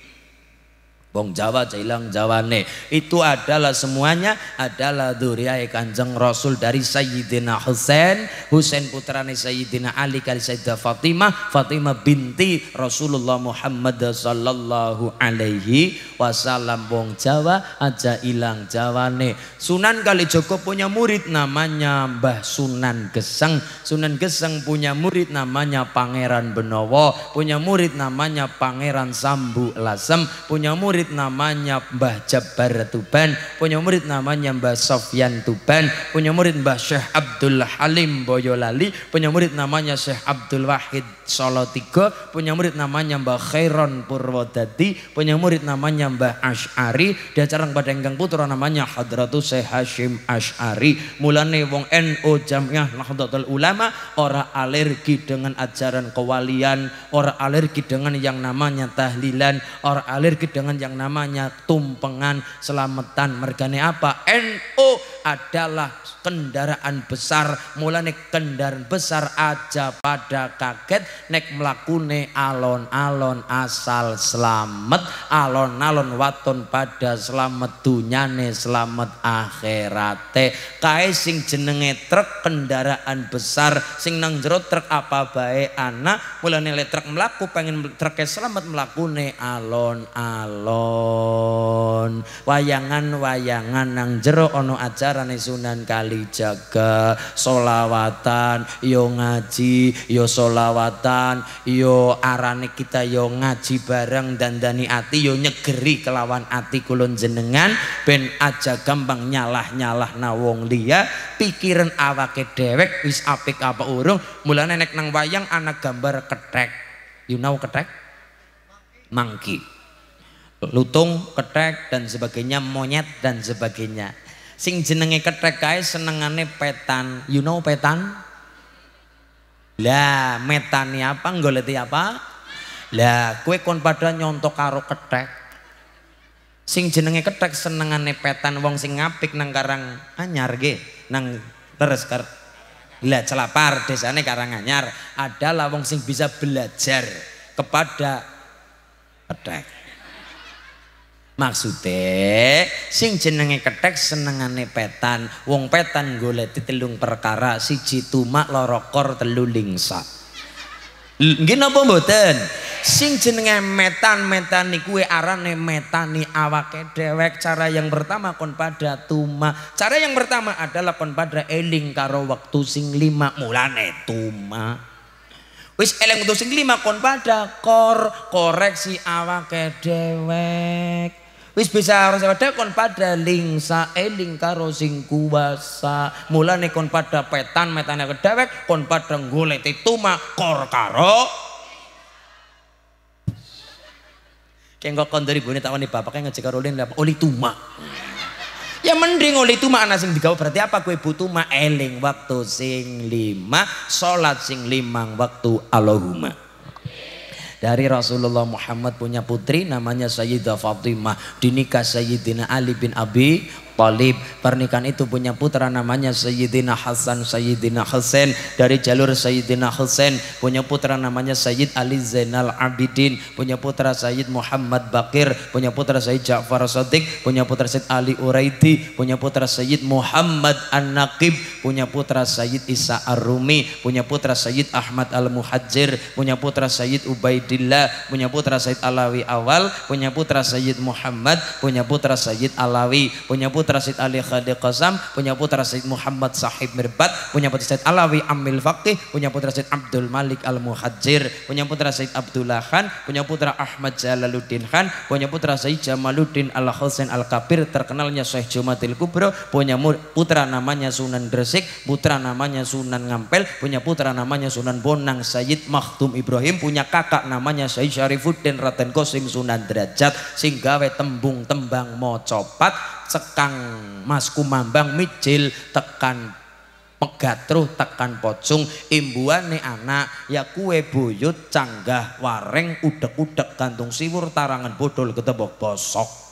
Wong Jawa jailang Jawane. Itu adalah semuanya adalah dzurriyyah Kanjeng Rasul dari Sayyidina Husain, Husain putrane Sayyidina Ali kali Sayyidah Fatimah, Fatimah binti Rasulullah Muhammad sallallahu alaihi wasallam. Wong Jawa aja ilang Jawane. Sunan Kalijaga punya murid namanya Mbah Sunan Geseng. Sunan Geseng punya murid namanya Pangeran Benowo, punya murid namanya Pangeran Sambu Lasem, punya murid namanya Mbah Jabar Tuban, punya murid namanya Mbah Sofyan Tuban, punya murid Mbah Syekh Abdul Halim Boyolali, punya murid namanya Syekh Abdul Wahid Solotigo, punya murid namanya Mbah Khairon Purwodadi, punya murid namanya Mbah Asy'ari. Dia carang pada enggang putra namanya Hadratus Syekh Hashim Asy'ari. Mulane wong NU Jamiah Nahdlatul Ulama ora alergi dengan ajaran kewalian, ora alergi dengan yang namanya tahlilan, ora alergi dengan yang namanya tumpengan selamatan. Mergane apa? NU adalah kendaraan besar. Mulane kendaraan besar aja pada kaget nek mlakune alon-alon asal selamat, alon-alon waton pada selamat dunyane selamat akhirate. Kae sing jenenge truk kendaraan besar sing nang jero truk apa bae ana. Mulane le truk mlaku pengen truke selamat mlakune alon-alon. Wayangan-wayangan nang jero ana ajarane Sunan Kalijaga, solawatan yo ngaji yo solawatan yo arane kita yo ngaji bareng dandani ati yo nyegeri kelawan ati kulon jenengan ben aja gampang nyalah na wong liya. Pikiran awake dewek wis apik apa urung. Mulane nek nang wayang ana gambar kethek, you know kethek, monkey, lutung, kethek dan sebagainya, monyet dan sebagainya. Sing jenenge kethek kae senengane petan, you know petan? Lah metani apa, nggoleti apa? Lah kue kon pada nyontok karo kethek. Sing jenenge kethek senengane petan wong sing ngapik nang Karang Anyar nggih, nang terus lah Celapar desane Karanganyar adalah wong sing bisa belajar kepada kethek. Maksudnya sing jenenge kethek senengane petan. Wong petan goleti telung perkara, siji tumak, loro kor, telu lingsa. Nggih napa mboten? Sing jenenge metan niku arane metani awake dewek. Cara yang pertama kon pada tumak. Cara yang pertama adalah kon pada eling karo wektu sing 5 mulane tumak. Wis eling wektu sing 5 kon pada koreksi awake dewek. Wis bisa harus pada kon pada lingsa eling karo sing kuwasa. Mulane kon pada petan metane dewek kon pada goleti tumak kor karo kengko kon dari bone takoni bapake ngejek karo oli tumak. Ya mending oli tumak ana sing digawe berarti apa kowe butuh mak eling waktu sing 5 salat sing 5 waktu Allahumma. Dari Rasulullah Muhammad punya putri namanya Sayyidah Fatimah, dinikah Sayyidina Ali bin Abi Thalib. Pernikahan itu punya putra namanya Sayyidina Hasan, Sayyidina Husain. Dari jalur Sayyidina Husain punya putra namanya Sayyid Ali Zainal Abidin, punya putra Sayyid Muhammad Bakir, punya putra Sayyid Ja'far Shadiq, punya putra Sayyid Ali Uraidi, punya putra Sayyid Muhammad An-Naqib, punya putra Sayyid Isa Ar-Rumi, punya putra Sayyid Ahmad Al-Muhajir, punya putra Sayyid Ubaidillah, punya putra Sayyid Alawi Awal, punya putra Sayyid Muhammad, punya putra Sayyid Alawi, punya putra Sayyid Ali Khadi Qasam, punya putra Sayyid Muhammad Sahib Mirbat, punya putra Sayyid Alawi Amil Faqih, punya putra Sayyid Abdul Malik Al-Muhajir, punya putra Sayyid Abdullah Khan, punya putra Ahmad Jalaluddin Khan, punya putra Sayyid Jamaluddin Al-Husain Al-Kabir, terkenalnya Syekh Jumatil Kubro, punya putra namanya Sunan Gresik, putra namanya Sunan Ngampel, punya putra namanya Sunan Bonang Sayyid Makhdum Ibrahim, punya kakak namanya Sayyid Syarifuddin Raden Qasim Sunan Derajat, sing gawe tembung tembang mocopat sekang Mas Kumambang mijil tekan Megatruh tekan pocung imbuane anak ya kue buyut canggah wareng udek-udek gantung siwur tarangan bodol ketebok bosok.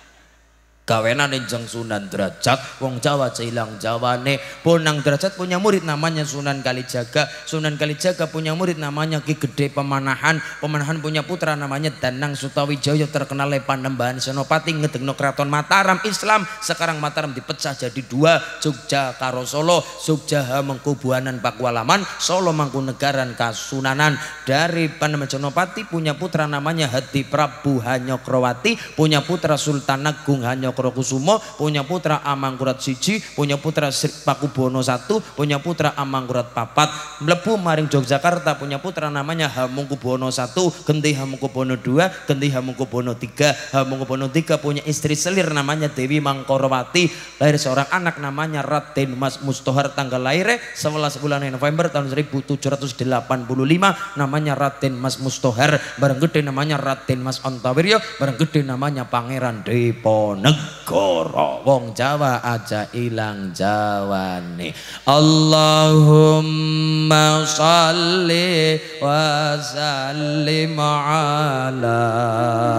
Gawenan enjang Sunan Derajat, wong Jawa cilang Jawane. Bonang Derajat punya murid namanya Sunan Kalijaga. Sunan Kalijaga punya murid namanya Ki Gede Pemanahan. Pemanahan punya putra namanya Danang Sutawijaya, terkenal Panembahan Senopati, ngedegno kraton Mataram Islam. Sekarang Mataram dipecah jadi 2, Jogja karo Solo. Jogja Hamengkubuanan Pakualaman, Solo Mangkunegaran Kasunanan. Dari Panembahan Senopati punya putra namanya Hadi Prabu Hanyokrowati, punya putra Sultan Agung Hanyokrokusumo, punya putra Amangkurat Siji, punya putra Pakubono I, punya putra Amangkurat Papat. Mlebu maring Yogyakarta punya putra namanya Hamengkubuwono I, Genti Hamengkubuwono II, Genti Hamengkubuwono III. Hamengkubuwono III punya istri selir namanya Dewi Mangkorowati. Lahir seorang anak namanya Raden Mas Mustohar, tanggal lahirnya 11 bulan November tahun 1785, namanya Raden Mas Mustohar. Bareng gede namanya Raden Mas Ontawiryo, bareng gede namanya Pangeran Diponegoro. Wong Jawa aja ilang Jawane. Allahumma sholli wa sallim ala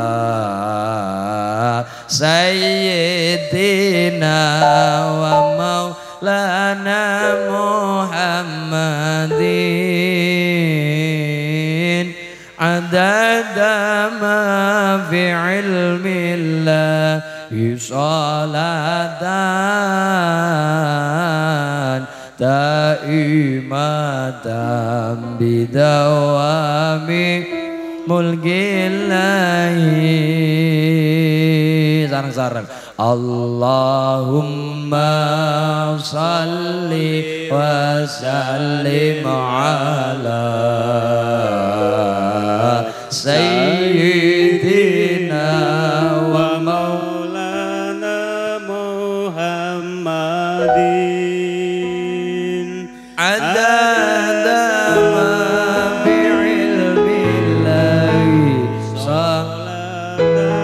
sayyidina wa Muhammadin adada ma fi ilmillahi salatan taimatan bidawami mulkillahi. Sarang-sarang Allahumma salli wa sallim ala sayyidina wa maulana Muhammadin adada ma fi ilmillahi salatan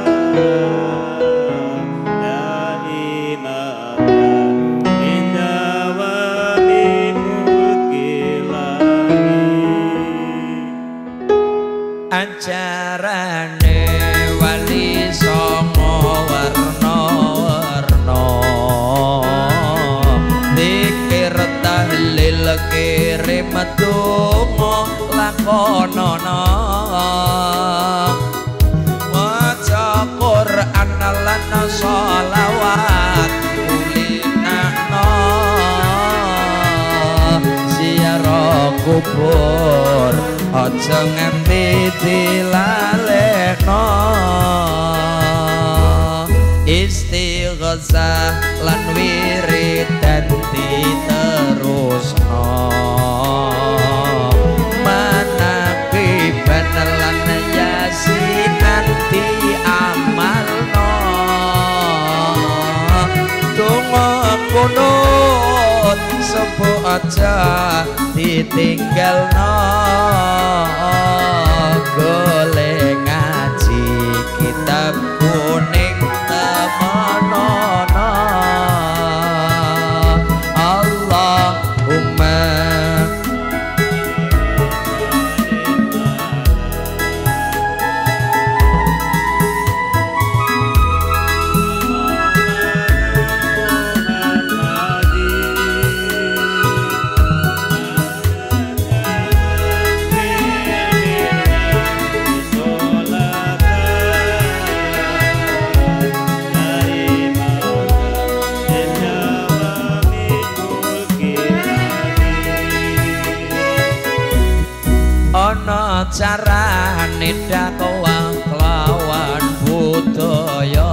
ajarane wali songo warna-warna zikir tahlil kirim donga lakonana maca Quran lan sholawat kulinana ziarah kubur aja nganti dilalekno istighosah lan wiridan diterusno manaqiban lan yasinan diamalno donga kunut sepo aja ditinggalno golek ngaji kitab kuning temonono Allahumma carane dakwah kelawan budaya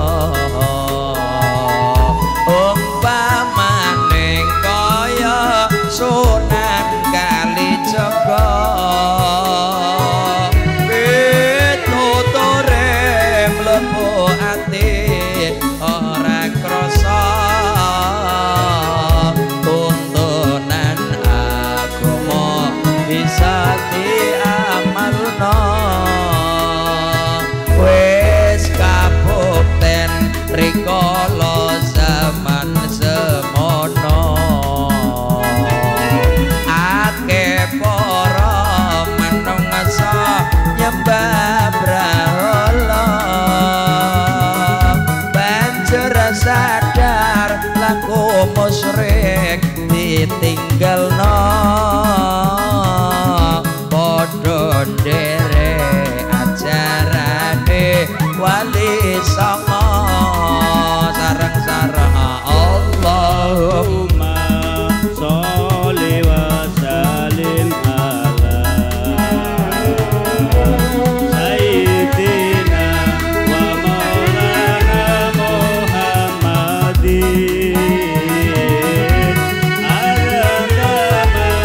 umpamane kaya Sunan Kalijaga pitutore mlebu ati ora krasa tuntunan agama bisa diamalno wis kabukten rikala zaman semono akeh para manungsa nyembah brahala banjur sadar laku musyrik ditinggalno padha nderek ajarane wali songo sareng-sareng Allahumma sholli wa sallim ala sayyidina wa maulana Muhammadin adama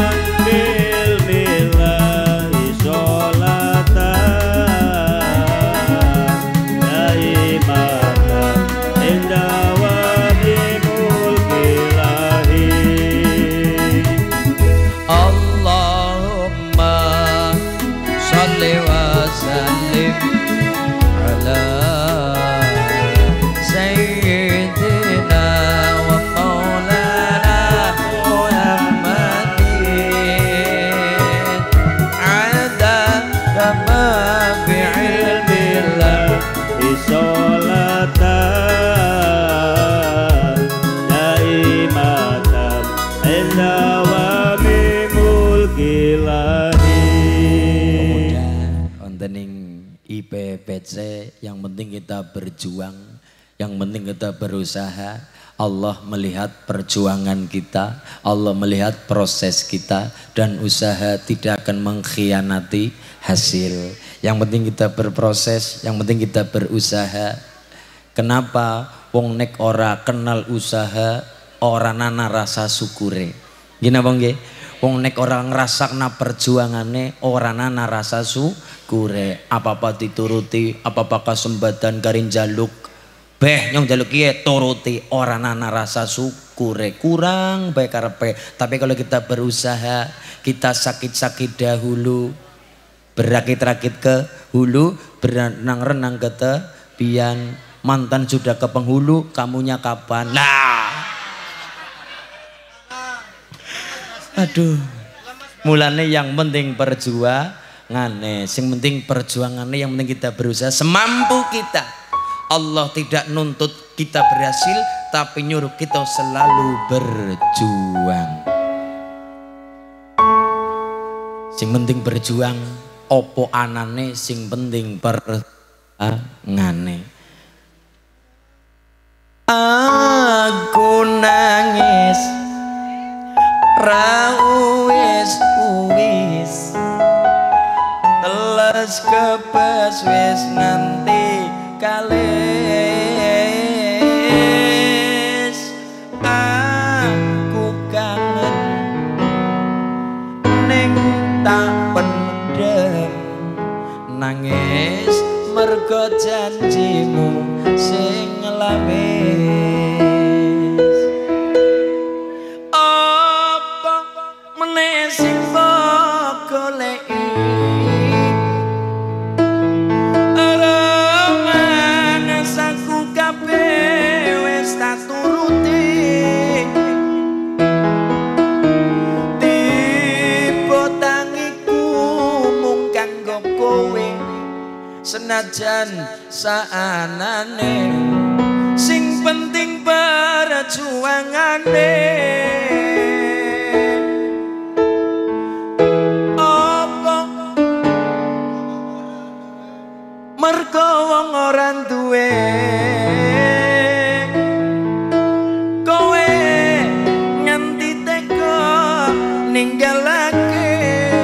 IPPC, yang penting kita berjuang, yang penting kita berusaha. Allah melihat perjuangan kita, Allah melihat proses kita, dan usaha tidak akan mengkhianati hasil. Yang penting kita berproses, yang penting kita berusaha. Kenapa wong nek ora kenal usaha, ora nana rasa syukure. Gini apa nggih? Wong nek ora ngrasakna perjuangane, ora nana rasa syukure. Apa-apa dituruti, apa-apa kasembatan karin jaluk, beh nyong jaluk kiye turuti, ora nana rasa syukure. Kurang bae karepe. Tapi kalau kita berusaha, kita sakit-sakit dahulu, berakit-rakit ke hulu, berenang-renang ke tepian. Mantan sudah ke penghulu, kamunya kapan? Lah, aduh, mulane yang penting perjuangane, yang penting perjuangannya, yang penting kita berusaha semampu kita. Allah tidak nuntut kita berhasil, tapi nyuruh kita selalu berjuang. Sing penting berjuang, opo anane, sing penting perjuangane. Aku nangis ra wis teles kepes wis nganti kalis. Aku kangen ning tak pendem, nangis mergo janjimu sing lamis. Sing goleki arep saku kabeh wis tak turuti. Tiba tangiku mung kanggo kowe, senajan saanane sing penting perjuangane. Mergo wong ora duwe, kowe nganti teka ninggalake.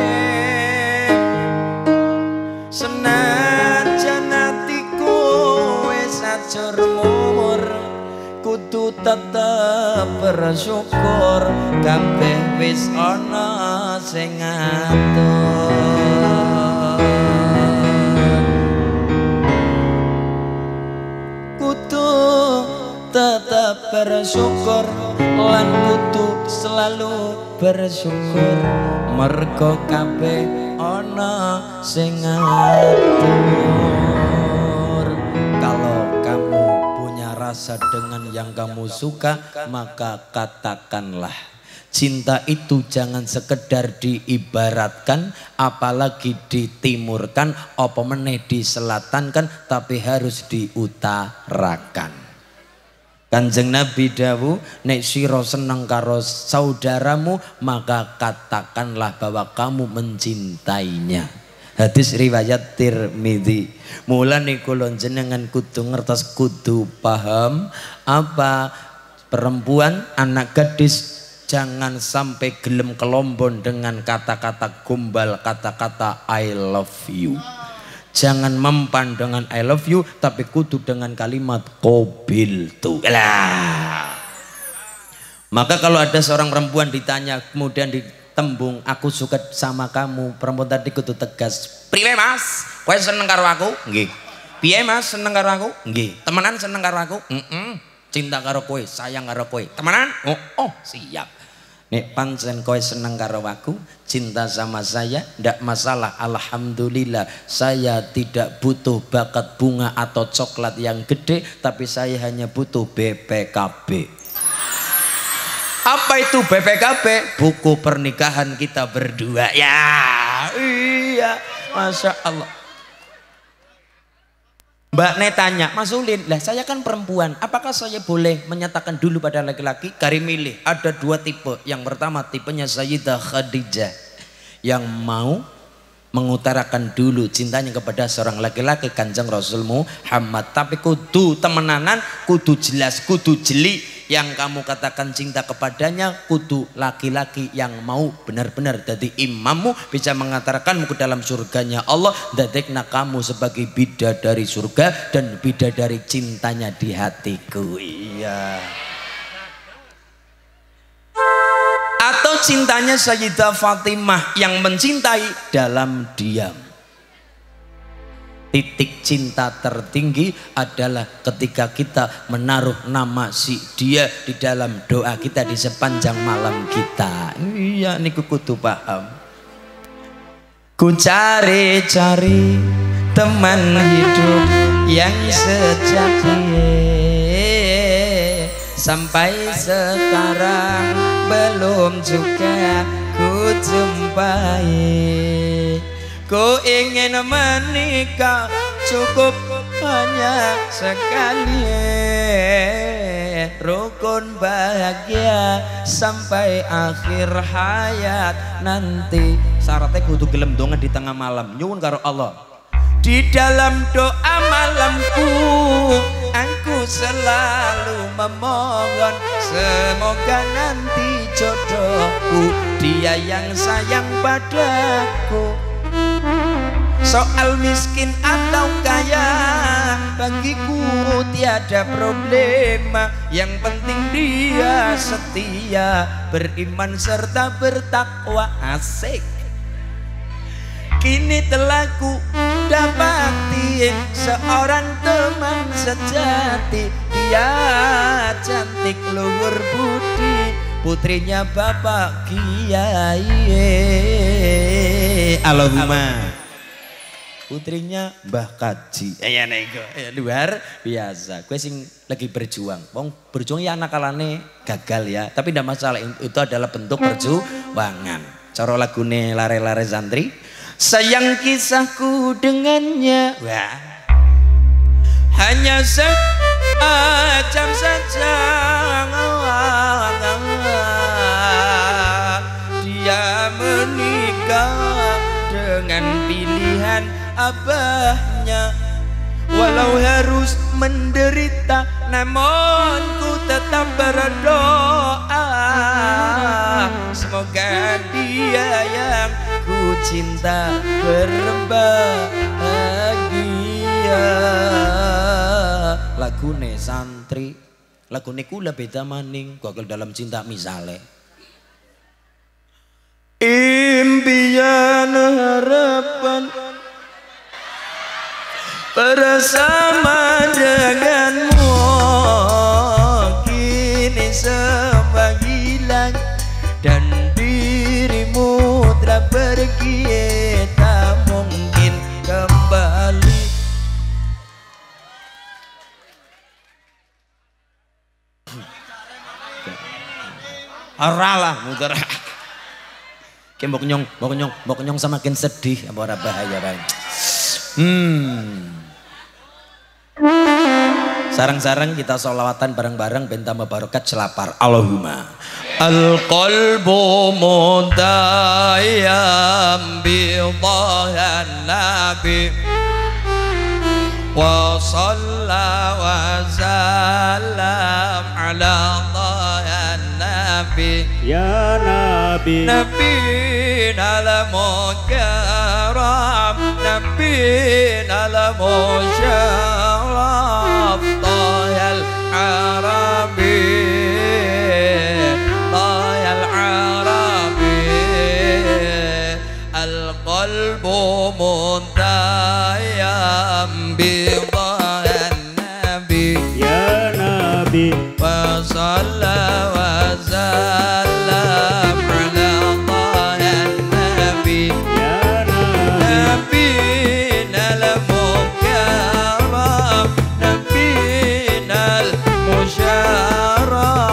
Senajan atiku wis ajur mumur, kudu tetep bersyukur, kabeh wis ana sing ngatur. Tetap bersyukur lan kudu selalu bersyukur, mergo kabeh ana sing ngatur. Kalau kamu punya rasa dengan yang kamu suka, maka katakanlah. Cinta itu jangan sekedar diibaratkan, apalagi ditimurkan, apa meneh diselatankan, tapi harus diutarakan. Kanjeng Nabi dawuh, nek sira seneng karo saudaramu, maka katakanlah bahwa kamu mencintainya. Hadis riwayat Tirmidzi. Mulane kula jenengan kudu ngertos, kudu paham apa perempuan, anak gadis jangan sampai gelem kelombon dengan kata-kata gombal, kata-kata I love you. Jangan mempan dengan I love you, tapi kudu dengan kalimat qabiltu. Maka kalau ada seorang perempuan ditanya kemudian ditembung aku suka sama kamu, perempuan tadi kudu tegas. Priwe mas, kowe seneng karo aku? Nggih. Piye mas, seneng karo aku? Nggih. Temenan seneng karo aku? Cinta karo kowe, sayang karo kowe. Temenan? Oh, siap. Nek pancen kowe seneng karo aku, cinta sama saya, ndak masalah. Alhamdulillah, saya tidak butuh bakat bunga atau coklat yang gede, tapi saya hanya butuh BPKB. Apa itu BPKB? Buku pernikahan kita berdua. Ya, iya, masya Allah. Mbak Ne tanya, Mas Ulin, lah saya kan perempuan, apakah saya boleh menyatakan dulu pada laki-laki? Kari milih, ada dua tipe. Yang pertama tipenya Sayyidah Khadijah, yang mau mengutarakan dulu cintanya kepada seorang laki-laki Kanjeng Rasul Muhammad, tapi kudu temenanan, kudu jelas, kudu jeli. Yang kamu katakan cinta kepadanya kudu laki-laki yang mau benar-benar jadi imammu, bisa mengantarkanmu ke dalam surganya Allah. Dadekna kamu sebagai bidadari surga dan bidadari cintanya di hatiku. Iya. Atau cintanya Sayyidah Fatimah yang mencintai dalam diam. Titik cinta tertinggi adalah ketika kita menaruh nama si dia di dalam doa kita di sepanjang malam kita. Iya, niku kudu paham. Ku cari-cari teman hidup yang sejati, sampai sekarang belum juga ku jumpai. Ku ingin menikah cukup hanya sekali, rukun bahagia sampai akhir hayat nanti. Syaratnya kudu gelem donga di tengah malam nyuwun karo Allah. Di dalam doa malamku aku selalu memohon, semoga nanti jodohku dia yang sayang padaku. Soal miskin atau kaya bagiku tiada problema, yang penting dia setia, beriman serta bertakwa. Asik. Kini telah ku dapati seorang teman sejati, dia cantik luhur budi, putrinya Bapak Kiai. Allahumma. Putrinya Mbah Kaji. Ya nego, luar biasa. Gue sing lagi berjuang. Wong berjuang ya nakalane gagal ya, tapi tidak masalah, itu adalah bentuk perjuangan. Cara lagune lare-lare santri. Sayang kisahku dengannya, wah, hanya sejam saja. Dia menikah dengan pilihan abahnya, walau harus menderita namun ku tetap berdoa, semoga dia yang ku cinta berbahagia. Lagune santri, lagune kula beda maning, gagal dalam cinta misale. Impian harapan bersama denganmu, kini semua hilang dan dirimu telah pergi, tak mungkin kembali. Aralah muter. Mbok nyong semakin sedih, apa ora bahaya bang. Sarang-sarang kita sholawatan bareng-bareng ben tambah barokat selapar. Allahumma. Al-qalbu mudayyam bi dhahan nabi wa shalla wa sallam ala dhahan nabi ya nabi nabi ala mukarram nabi ala musharraf tahal arabi tahal arabi al-qalbu muntayam bi dhahan nabi ya nabi wa salla wa sallam ala dhahan nabi ya nabi nal mukarram nabi nal musharraf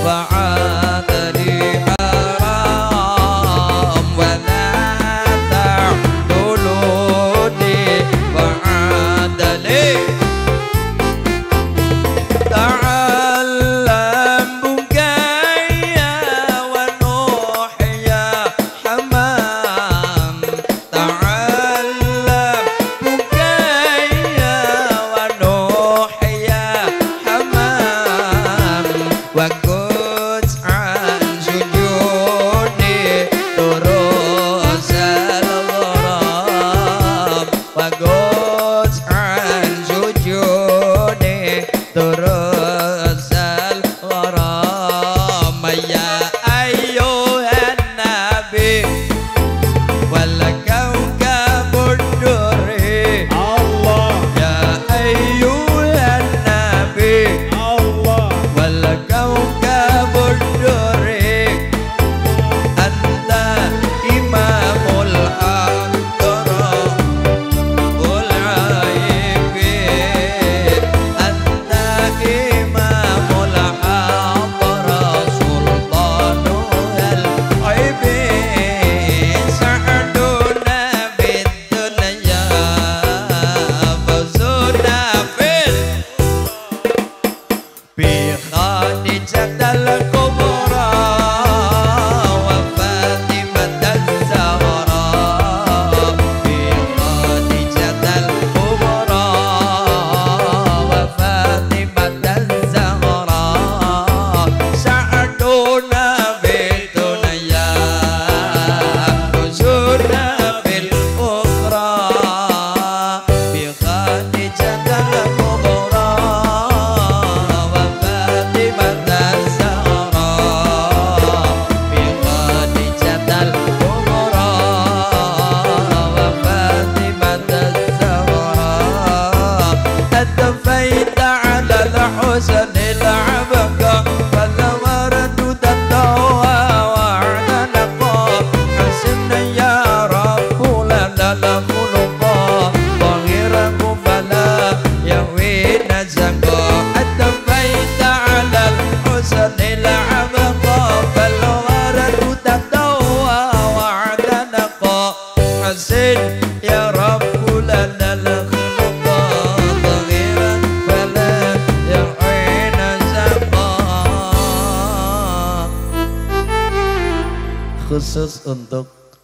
Khusus untuk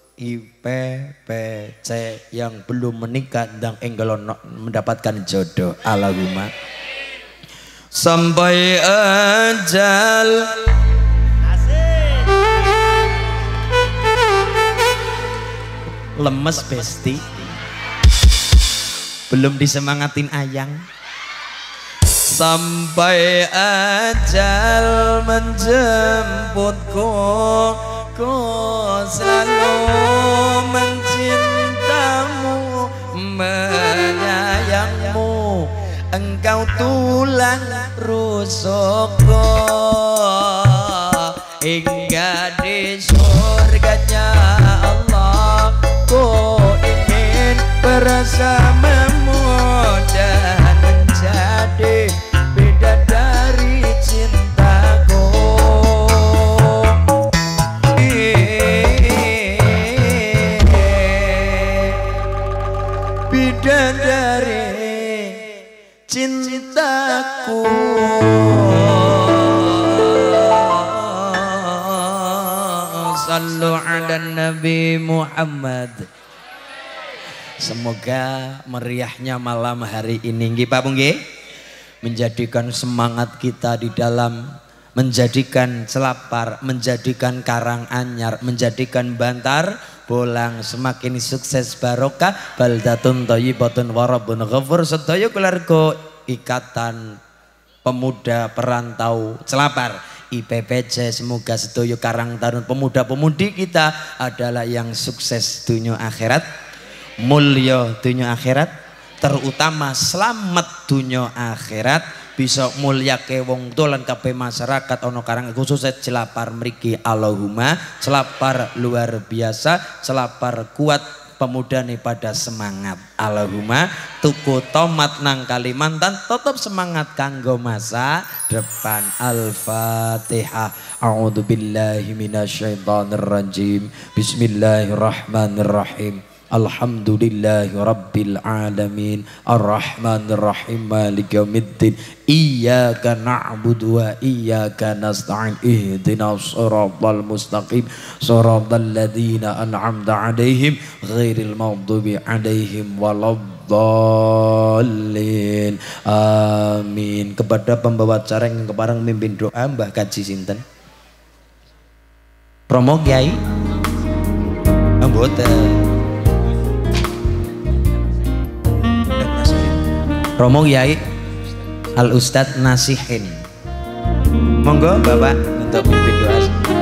IPPC yang belum menikah dan enggelono mendapatkan jodoh. Allahumma sampai ajal. Lemes besti, belum disemangatin ayang. Sampai ajal menjemputku, ku selalu mencintamu, menyayangmu, engkau tulang rusukku. Hingga di surganya Allah, ku ingin bersamamu dan menjadi bidadari cintaku. Bidadari cintaku. Sallu ala Nabi Muhammad. Semoga meriahnya malam hari ini nggih Pak nggih menjadikan semangat kita di dalam menjadikan Celapar, menjadikan Karanganyar, menjadikan Bantar Bolang semakin sukses barokah, baldatun thayyibatun wa rabbun ghafur. Sedaya keluarga Ikatan Pemuda Perantau Celapar IPPC, semoga sedaya Karang Taruna pemuda-pemudi kita adalah yang sukses dunia akhirat, mulya dunia akhirat, terutama selamat dunia akhirat, bisa mulia ke wong tulan kabeh masyarakat ono Karang khususnya Celapar mriki. Allahumma Celapar luar biasa, Celapar kuat, pemuda nih pada semangat. Allahumma tuku tomat nang Kalimantan tetap semangat kanggo masa depan. Al-Fatihah. A'udzubillahi minasyaitonirrajim. Bismillahirrahmanirrahim. Alhamdulillahi rabbil alamin arrahmanir rahim maliki yaumiddin iyyaka na'budu wa iyyaka nasta'in ihdinas siratal mustaqim siratal ladzina an'amta 'alaihim ghairil maghdubi 'alaihim waladdallin. Amin. Kepada pembawa acara yang kepareng mimpin doa Mbah Kaji sinten? Promo Kiai anggota Romo Kiai Al Ustadz Nasihin. Monggo Bapak untuk pimpin doa.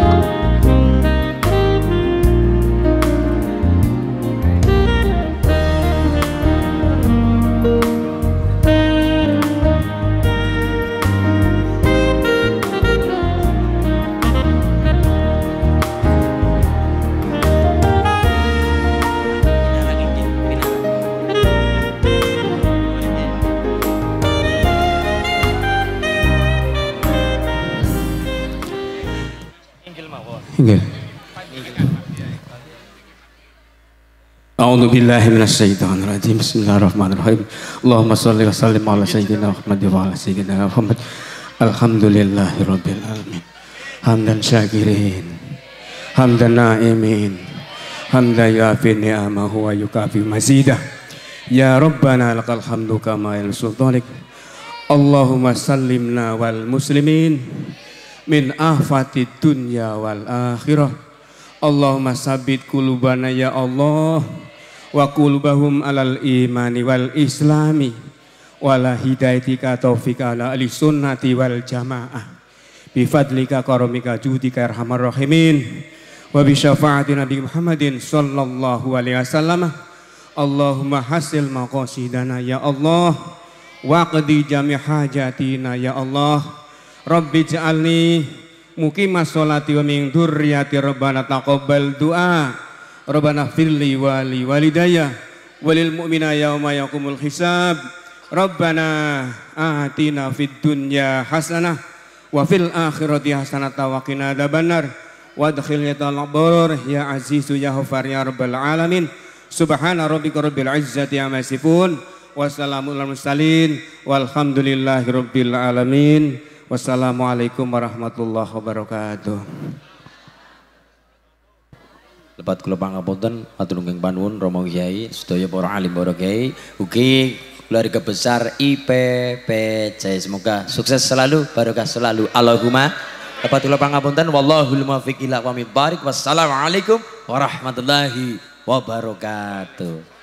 A'udzu billahi minasyaitonir rajim. Bismillahirrahmanirrahim. Allahumma shalli wa sallim ala sayyidina Muhammad wa ala sayyidina Muhammad. Alhamdulillahirabbil alamin. Hamdan syakirin, hamdan na'imin, hamdan yafi ni'amahu wa yukafi mazidah. Ya Rabbana lakal hamdu kama sultanik. Allahumma sallimna wal muslimin min ahfatid dunya wal akhirah. Allahumma sabit kulubana ya Allah wa qulubahum alal imani wal islami wala hidayatika taufika ala ahli sunnati wal jamaah bifadlika karamika judika arhamar rahimin wa bi syafaati Nabi Muhammadin sallallahu alaihi wasallam. Allahumma hasil maqasidana ya Allah waqdi jami hajatina ya Allah. Rabbi ja'alni muqimas sholati wa min dzurriyyati rabbana taqabbal du'a. Rabbana firli wali walidayya walil mu'mina yauma yaqumul hisab. Rabbana atina fid dunya hasanah wa fil akhirati hasanah wa qina adzabannar wa adkhilna al-abrar ya azizu ya ghafar ya rabbal alamin. Subhana rabbika rabbil izzati amma yasifun wa salamun alal mursalin walhamdulillahi rabbil alamin. Wassalamualaikum warahmatullahi wabarakatuh. Lepat kula pangapunten matur nuwun panuwun Romo Kiai sedaya para alim para kiai ugi keluarga besar IPPC. Semoga sukses selalu, barokah selalu. Allahumma. Lepat kula pangapunten wallahul muwaffiq ila aqwamit thoriq. Wassalamualaikum warahmatullahi wabarakatuh.